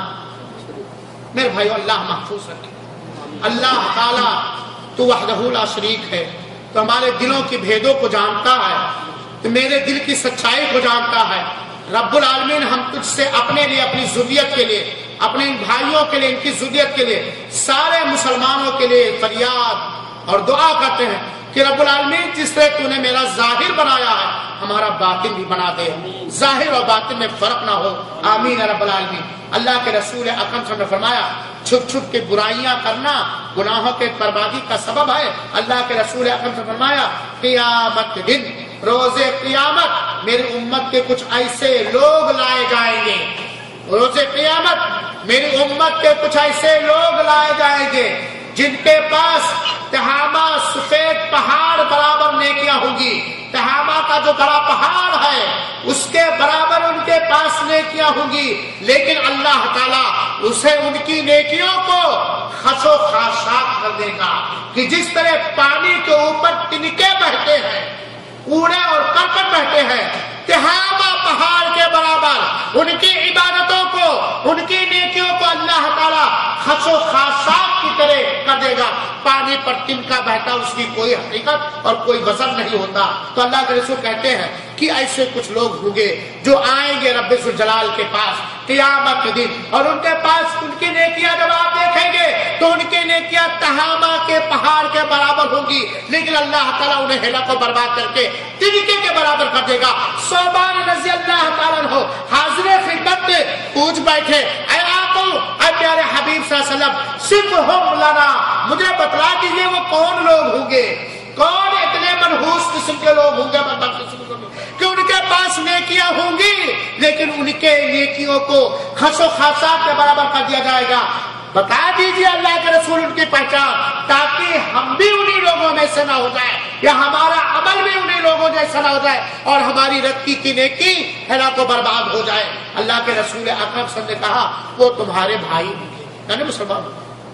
میرے بھائیو اللہ محفوظ رکھے، اللہ تعالیٰ تو وحدہ لا شریک ہے، تو ہمارے دلوں کی بھیدوں کو جانتا ہے، تو میرے دل کی سچائی کو جانتا ہے۔ رب العالمین ہم تجھ سے اپنے لیے، اپنی ذریت کے لیے، اپنے ان بھائیوں کے لیے، ان کی ذریت کے لیے، سارے مسلمانوں کے لیے فریاد اور دعا کرتے ہیں کہ رب العالمین جس طرح تو نے میرا ظاہر بنایا ہے ہمارا باطن بھی بنا دے، ظاہر اور باطن میں فرق نہ ہو، آمین رب العالمین۔ اللہ کے رسول اکرم صلی اللہ علیہ وسلم نے فرمایا چھپ چھپ کے برائیاں کرنا گناہوں کے بربادی کا سبب ہے۔ اللہ کے رسول اکرم سے فرمایا قیامت کے دن، روز قیامت میری امت کے کچھ ایسے لوگ لائے جائیں گے، روز قیامت میری امت کے کچھ ایسے لوگ لائے جائیں گے جن کے پاس تہامہ سفید پہاڑ برابر نیکیاں ہوں گی، تہامہ کا جو بڑا پہاڑ ہے اس کے برابر ان کے پاس نیکیاں ہوں گی، لیکن اللہ تعالیٰ اسے ان کی نیکیوں کو خس و خاشاک کر دے گا کہ جس طرح پانی کے اوپر تنکے بہتے ہیں، کوڑے اور کرکٹ بہتے ہیں، تہامہ پہاڑ کے برابر ان کی عبادتوں کو، ان کی نیکیوں کو اللہ تعالیٰ خس و خاشاک کی طرح کر دے گا۔ پانی پر تنکا بہتا اس کی کوئی حقیقت اور کوئی وزن نہیں ہوتا۔ تو اللہ کے رسول کہتے ہیں کہ ایسے کچھ لوگ ہوں گے جو آئیں گے رب ذوالجلال کے پاس قیامت کے دن، اور ان کے پاس ان کی نیکیاں جب آپ دیکھیں گے تو ان کی نیکیاں تہامہ کے پہاڑ کے برابر ہوں گی، لیکن اللہ تعالیٰ انہیں ہلاک و برباد کر کے تنکے کے برابر کر دے گا۔ صوبان رضی اللہ تعالیٰ عنہ حاضر خدمت میں پوچھ بیٹھے، اے آقا، اے پیارے حبیب صلی اللہ علیہ وسلم، صفہم لنا، مجھے بتلا دیجیے وہ کون لوگ ہوں گے، کون اتنے منحوس قسم کے لوگ ہوں گے، بدبخت قسم کے لوگ کہ ان کے پاس نیکیاں ہوں گی لیکن ان کے نیکیوں کو خس و خاشاک کے برابر کر دیا جائے گا۔ بتا دیجیے اللہ کے رسول ان کی پہچان، تاکہ ہم بھی انہی لوگوں میں سے نہ ہو جائے یا ہمارا عمل بھی انہی لوگوں جیسا نہ ہو جائے اور ہماری رتی کی نیکی ہلاک و برباد ہو جائے۔ اللہ کے رسول اکرم صلی اللہ علیہ وسلم نے کہا وہ تمہارے بھائی ہوں گے، یعنی مسلمان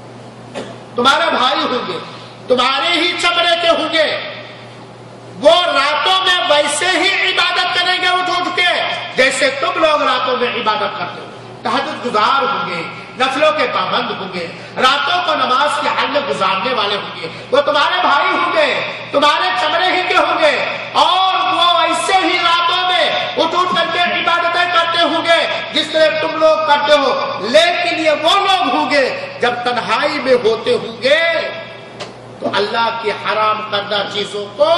تمہارے بھائی ہوں گے، تمہارے ہی چمڑے کے ہوں گے، وہ راتوں میں ویسے ہی عبادت کریں گے اٹھ اٹھ کے جیسے تم لوگ راتوں میں عبادت کرتے ہو، تہجد گزار ہوں گے، نفلوں کے پابند ہوں گے، راتوں کو نماز کے حل میں گزارنے والے ہوں گے، وہ تمہارے بھائی ہوں گے، تمہارے چمڑے ہی کے ہوں گے، اور وہ ایسے ہی راتوں میں اٹھ اٹھ کر کے عبادتیں کرتے ہوں گے جس طرح تم لوگ کرتے ہو، لیکن یہ وہ لوگ ہوں گے جب تنہائی میں ہوتے ہوں گے تو اللہ کی حرام کردہ چیزوں کو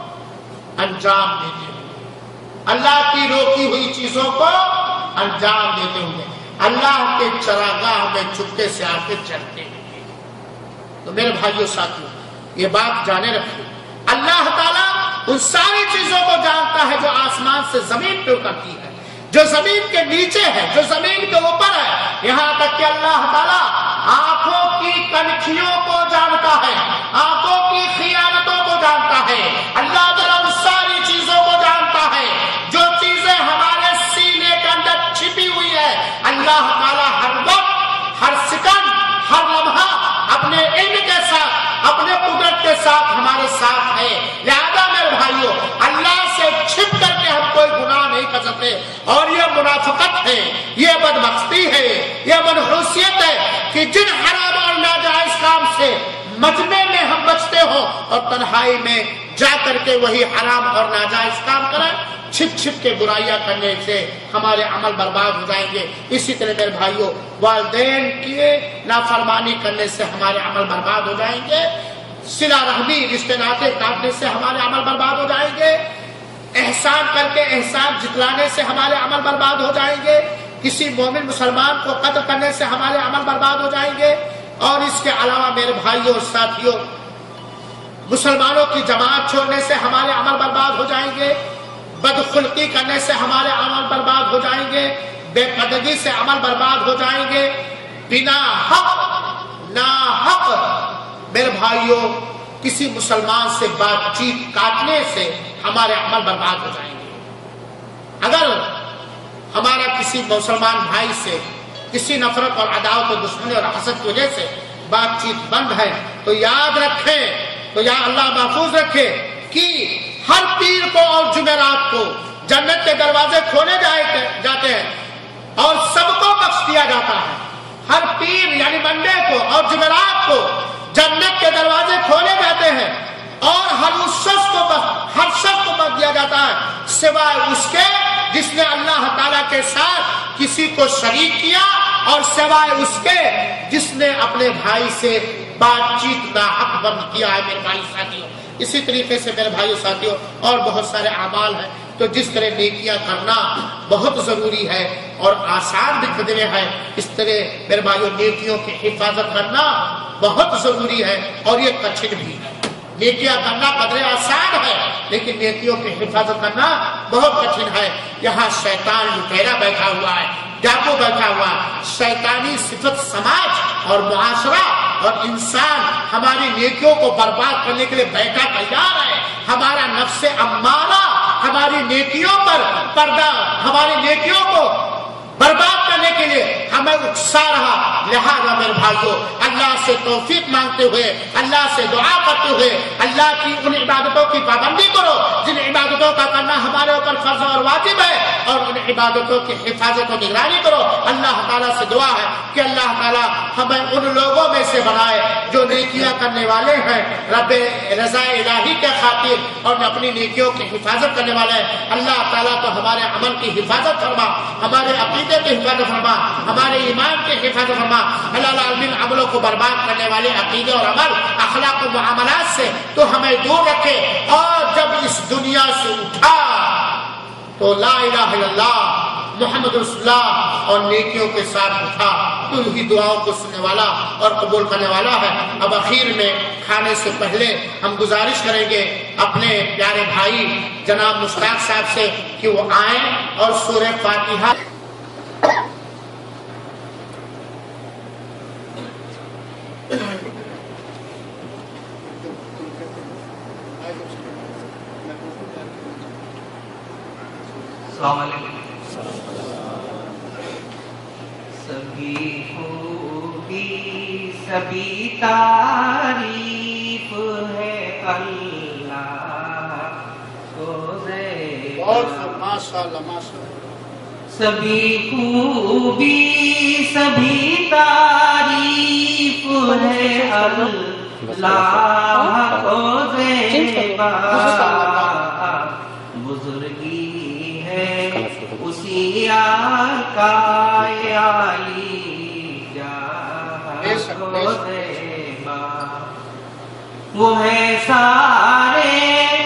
انجام دیتے ہوں گے، اللہ کی روکی ہوئی چیزوں کو انجام دیتے ہوں گے، اللہ کے چراگاہ میں چپکے سے آ کے چلتے ہیں۔ تو میرے بھائیوں ساتھیوں یہ بات جانے رکھیں، اللہ تعالیٰ ان ساری چیزوں کو جانتا ہے جو آسمان سے زمین پہ اترتی ہے، جو زمین کے نیچے ہے، جو زمین کے اوپر ہے، یہاں تک کہ اللہ تعالیٰ آنکھوں کی کنکھیوں کو جانتا ہے، آنکھوں کی خیانتوں کو جانتا ہے، اللہ تعالیٰ ان ساری چیزوں کو جانتا ہے، جو چیزیں ہمارے سینے کے اندر چھپی ہوئی ہے، اللہ تعالیٰ ہر وقت، ہر سیکنڈ، ہر لمحہ اپنے علم کے ساتھ، اپنے قدرت کے ساتھ ہمارے ساتھ ہے۔ لہذا میرے بھائیوں اللہ سے چھپ کر کے ہم کوئی گناہ نہیں کر سکتے، اور یہ منافقت ہے، یہ بدبختی ہے، یہ منحوسیت ہے کہ جن حرام اور ناجائز کام سے مجمع میں ہم بچتے ہو اور تنہائی میں جا کر کے وہی حرام اور ناجائز کام کریں، چھپ چھپ کے برائیاں کرنے سے ہمارے عمل برباد ہو جائیں گے۔ اسی طرح میرے بھائیوں والدین کی نافرمانی کرنے سے ہمارے عمل برباد ہو جائیں گے، صلہ رحمی رشتے ناطے کاٹنے سے ہمارے عمل برباد ہو جائیں گے، احسان کر کے احسان جتلانے سے ہمارے عمل برباد ہو جائیں گے، کسی مومن مسلمان کو قتل کرنے سے ہمارے عمل برباد ہو جائیں گے، اور اس کے علاوہ میرے بھائیوں اور ساتھیوں مسلمانوں کی جماعت چھوڑنے سے ہمارے عمل برباد ہو جائیں گے، بدخلقی کرنے سے ہمارے عمل برباد ہو جائیں گے، بے پردگی سے عمل برباد ہو جائیں گے، बिना हक ना हक मेरे भाइयों किसी मुसलमान से बातचीत काटने से हमारे अमल बर्बाद हो जाएंगे। अगर हमारा किसी मुसलमान भाई से किसी नफरत और अदावत और दुश्मनी और हसद की वजह से बातचीत बंद है तो याद रखें, तो या अल्लाह महफूज रखे कि हर पीर को और जुमेरात को जन्नत के दरवाजे खोले जाते हैं और सबको बख्श दिया जाता है। हर पीर यानी मंडे को और जुमेरात को जन्नत के दरवाजे खोले जाते हैं और हर शख्स को बख्श दिया जाता है सिवाय उसके जिसने अल्लाह ताला के साथ किसी को शरीक किया और सिवाय उसके जिसने अपने भाई से बातचीत का हक बंद किया है। मेरे भाई साथियों, इसी तरीके से मेरे भाइयों साथियों और बहुत सारे अमाल हैं तो जिस तरह नेकियां करना बहुत जरूरी है और आसान भी करने है, इस तरह मेरे भाइयों नेकियों की हिफाजत करना बहुत जरूरी है और ये कठिन भी है। नेकियां करना कदरे आसान है लेकिन नेकियों की हिफाजत करना बहुत कठिन है। यहाँ शैतान लुटेरा बैठा हुआ है, डाकू बैठा हुआ है, शैतानी सिफत समाज और मुआशरा और इंसान हमारी नेकियों को बर्बाद करने के लिए बैठा तैयार है। हमारा नफ्से अम्मारा हमारी नेकियों पर पर्दा, हमारी नेकियों को बर्बाद करने के लिए हमें उकसा रहा। लिहाजा मेरे भाइयों अल्लाह से तौफीक मांगते हुए, अल्लाह से दुआ करते हुए अल्लाह की उन इबादतों की पाबंदी करो जिन इबादतों का करना हमारे ऊपर फर्ज और वाजिब है और उन इबादतों की हिफाजत और निगरानी करो। अल्लाह ताला से दुआ है कि अल्लाह ताला हमें उन लोगों में से बनाए जो नेकियां करने वाले हैं रब्बे रज़ा इलाही के खातिर और अपनी नेकियों की हिफाजत करने वाले हैं। अल्लाह ताला तो हमारे अमल की हिफाजत फरमा, हमारे अकीदे की हिफाजत फरमा, हमारे ईमान की हिफाजत फरमा। अल्लाह अमीन अमलों को बर्बाद करने वाले अकीदे और अमल अखलाक और मुआमलात से तो हमें दूर रखे और जब इस दुनिया से उठा तो ला इलाहा इल्लल्लाह मोहम्मद रसूलुल्लाह और नेकियों के साथ उठा तो ही दुआओं को सुनने वाला और कबूल करने वाला है। अब आखिर में खाने से पहले हम गुजारिश करेंगे अपने प्यारे भाई जनाब मुश्ताक साहब से कि वो आए और सूरह फातिहा सभी खूबी सभी तारीफ है अल्लाह को माशाअल्लाह माशाअल्लाह। सभी खूबी सभी तारीफ है अल्लाह को ज़ेबा बुजुर्गी उसी आका आली वो है सारे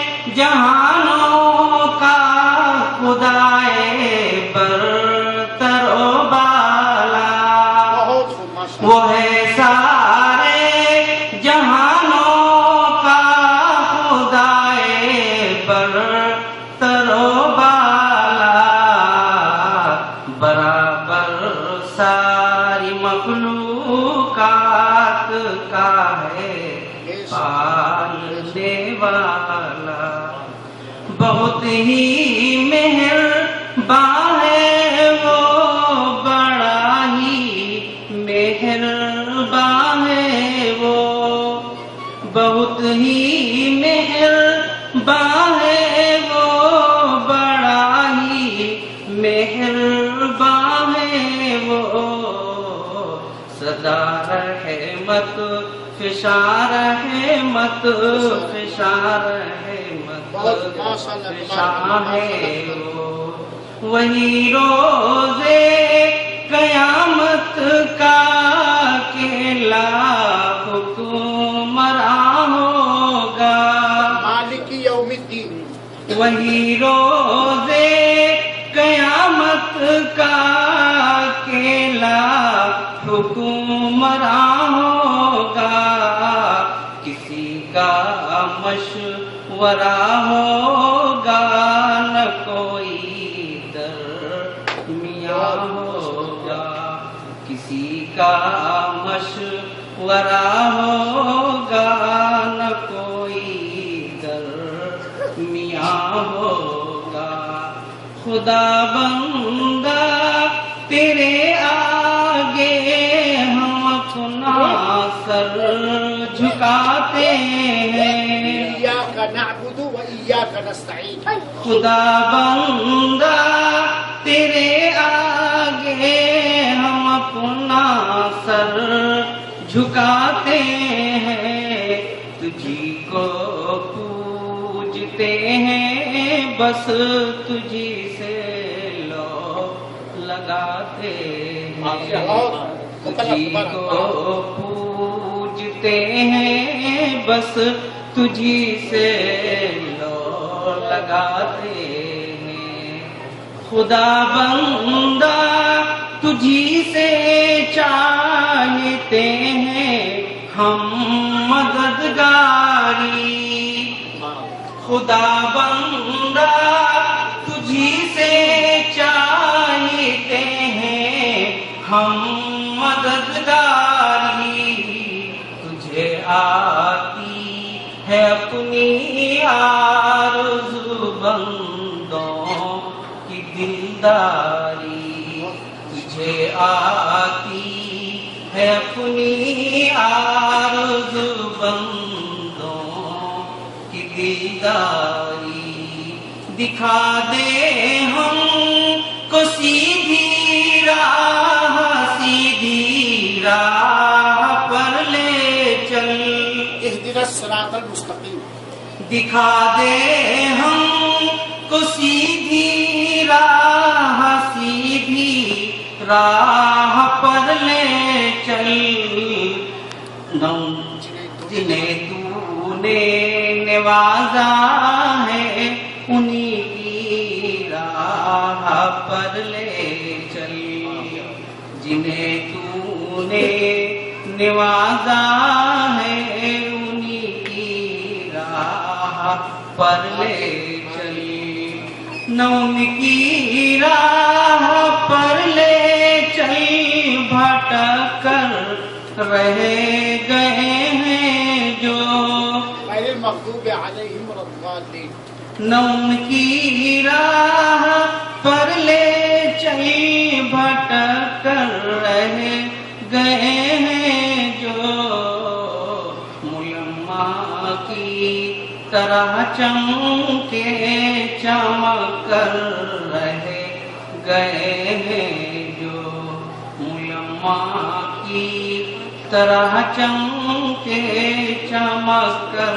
जहानों का खुदाए बरतरो बाला। वो है सारे जहानों का खुदाए बरतरो बाला। बराबर सारी मखलूकात का है पालने वाला। बहुत ही मेहरबान है वो, बड़ा ही मेहरबान है वो। बहुत ही मेहरबान है वो, बड़ा ही मेहरबान है वो। सदा रहमत फिशार रहमत फिशार रहमत फिशार है वो। वही रोज़े क़यामत का अकेला हुक्मरान होगा। मालिकी यौमिद्दीन। वही रोज़े क़यामत का अकेला हुक्मरान होगा। किसी का मशवरा होगा न कोई दरमियाँ होगा। किसी کا مشورہ ہوگا نہ کوئی درمیاں ہوگا. خدا بندہ تیرے آگے ہم اپنا سر جھکاتے ہیں. ایاک نعبد و ایاک نستعین. خدا بندہ تیرے آگے ہم اپنا سر جھکاتے ہیں. تجھی کو پوجتے ہیں بس تجھی سے لو لگاتے ہیں. تجھی کو پوجتے ہیں بس تجھی سے لو لگاتے ہیں. خدا بندہ تجھی سے چاہتے ہیں ہم مددگاری. خدا بندہ تجھی سے چاہتے ہیں ہم مددگاری. تجھے آتی ہے اپنی آرزو بندوں کی دلداری. تجھے آتی ہے اپنی آرزو بندوں کی دلداری. دکھا دے ہم کو سیدھی راہ پر لے چل. اہدنا الصراط المستقیم. دکھا دے ہم کو سیدھی راہ پر لے چل. جنہیں تو نے نوازا ہے انہی کی راہ پر لے چل. جنہیں تو نے نوازا ہے انہی کی راہ پر لے چل. نہ ان کی راہ پر لے چل بھٹک کر رہ گئے ہیں جو. غیر المغضوب علیہم ولا الضالین. نہ ان کی راہ پر لے چل بھٹک کر رہ گئے ہیں جو. ملما کی طرح چمکے چمک کر رہ گئے ہیں جو. ملما کی طرح چمکے چمک کر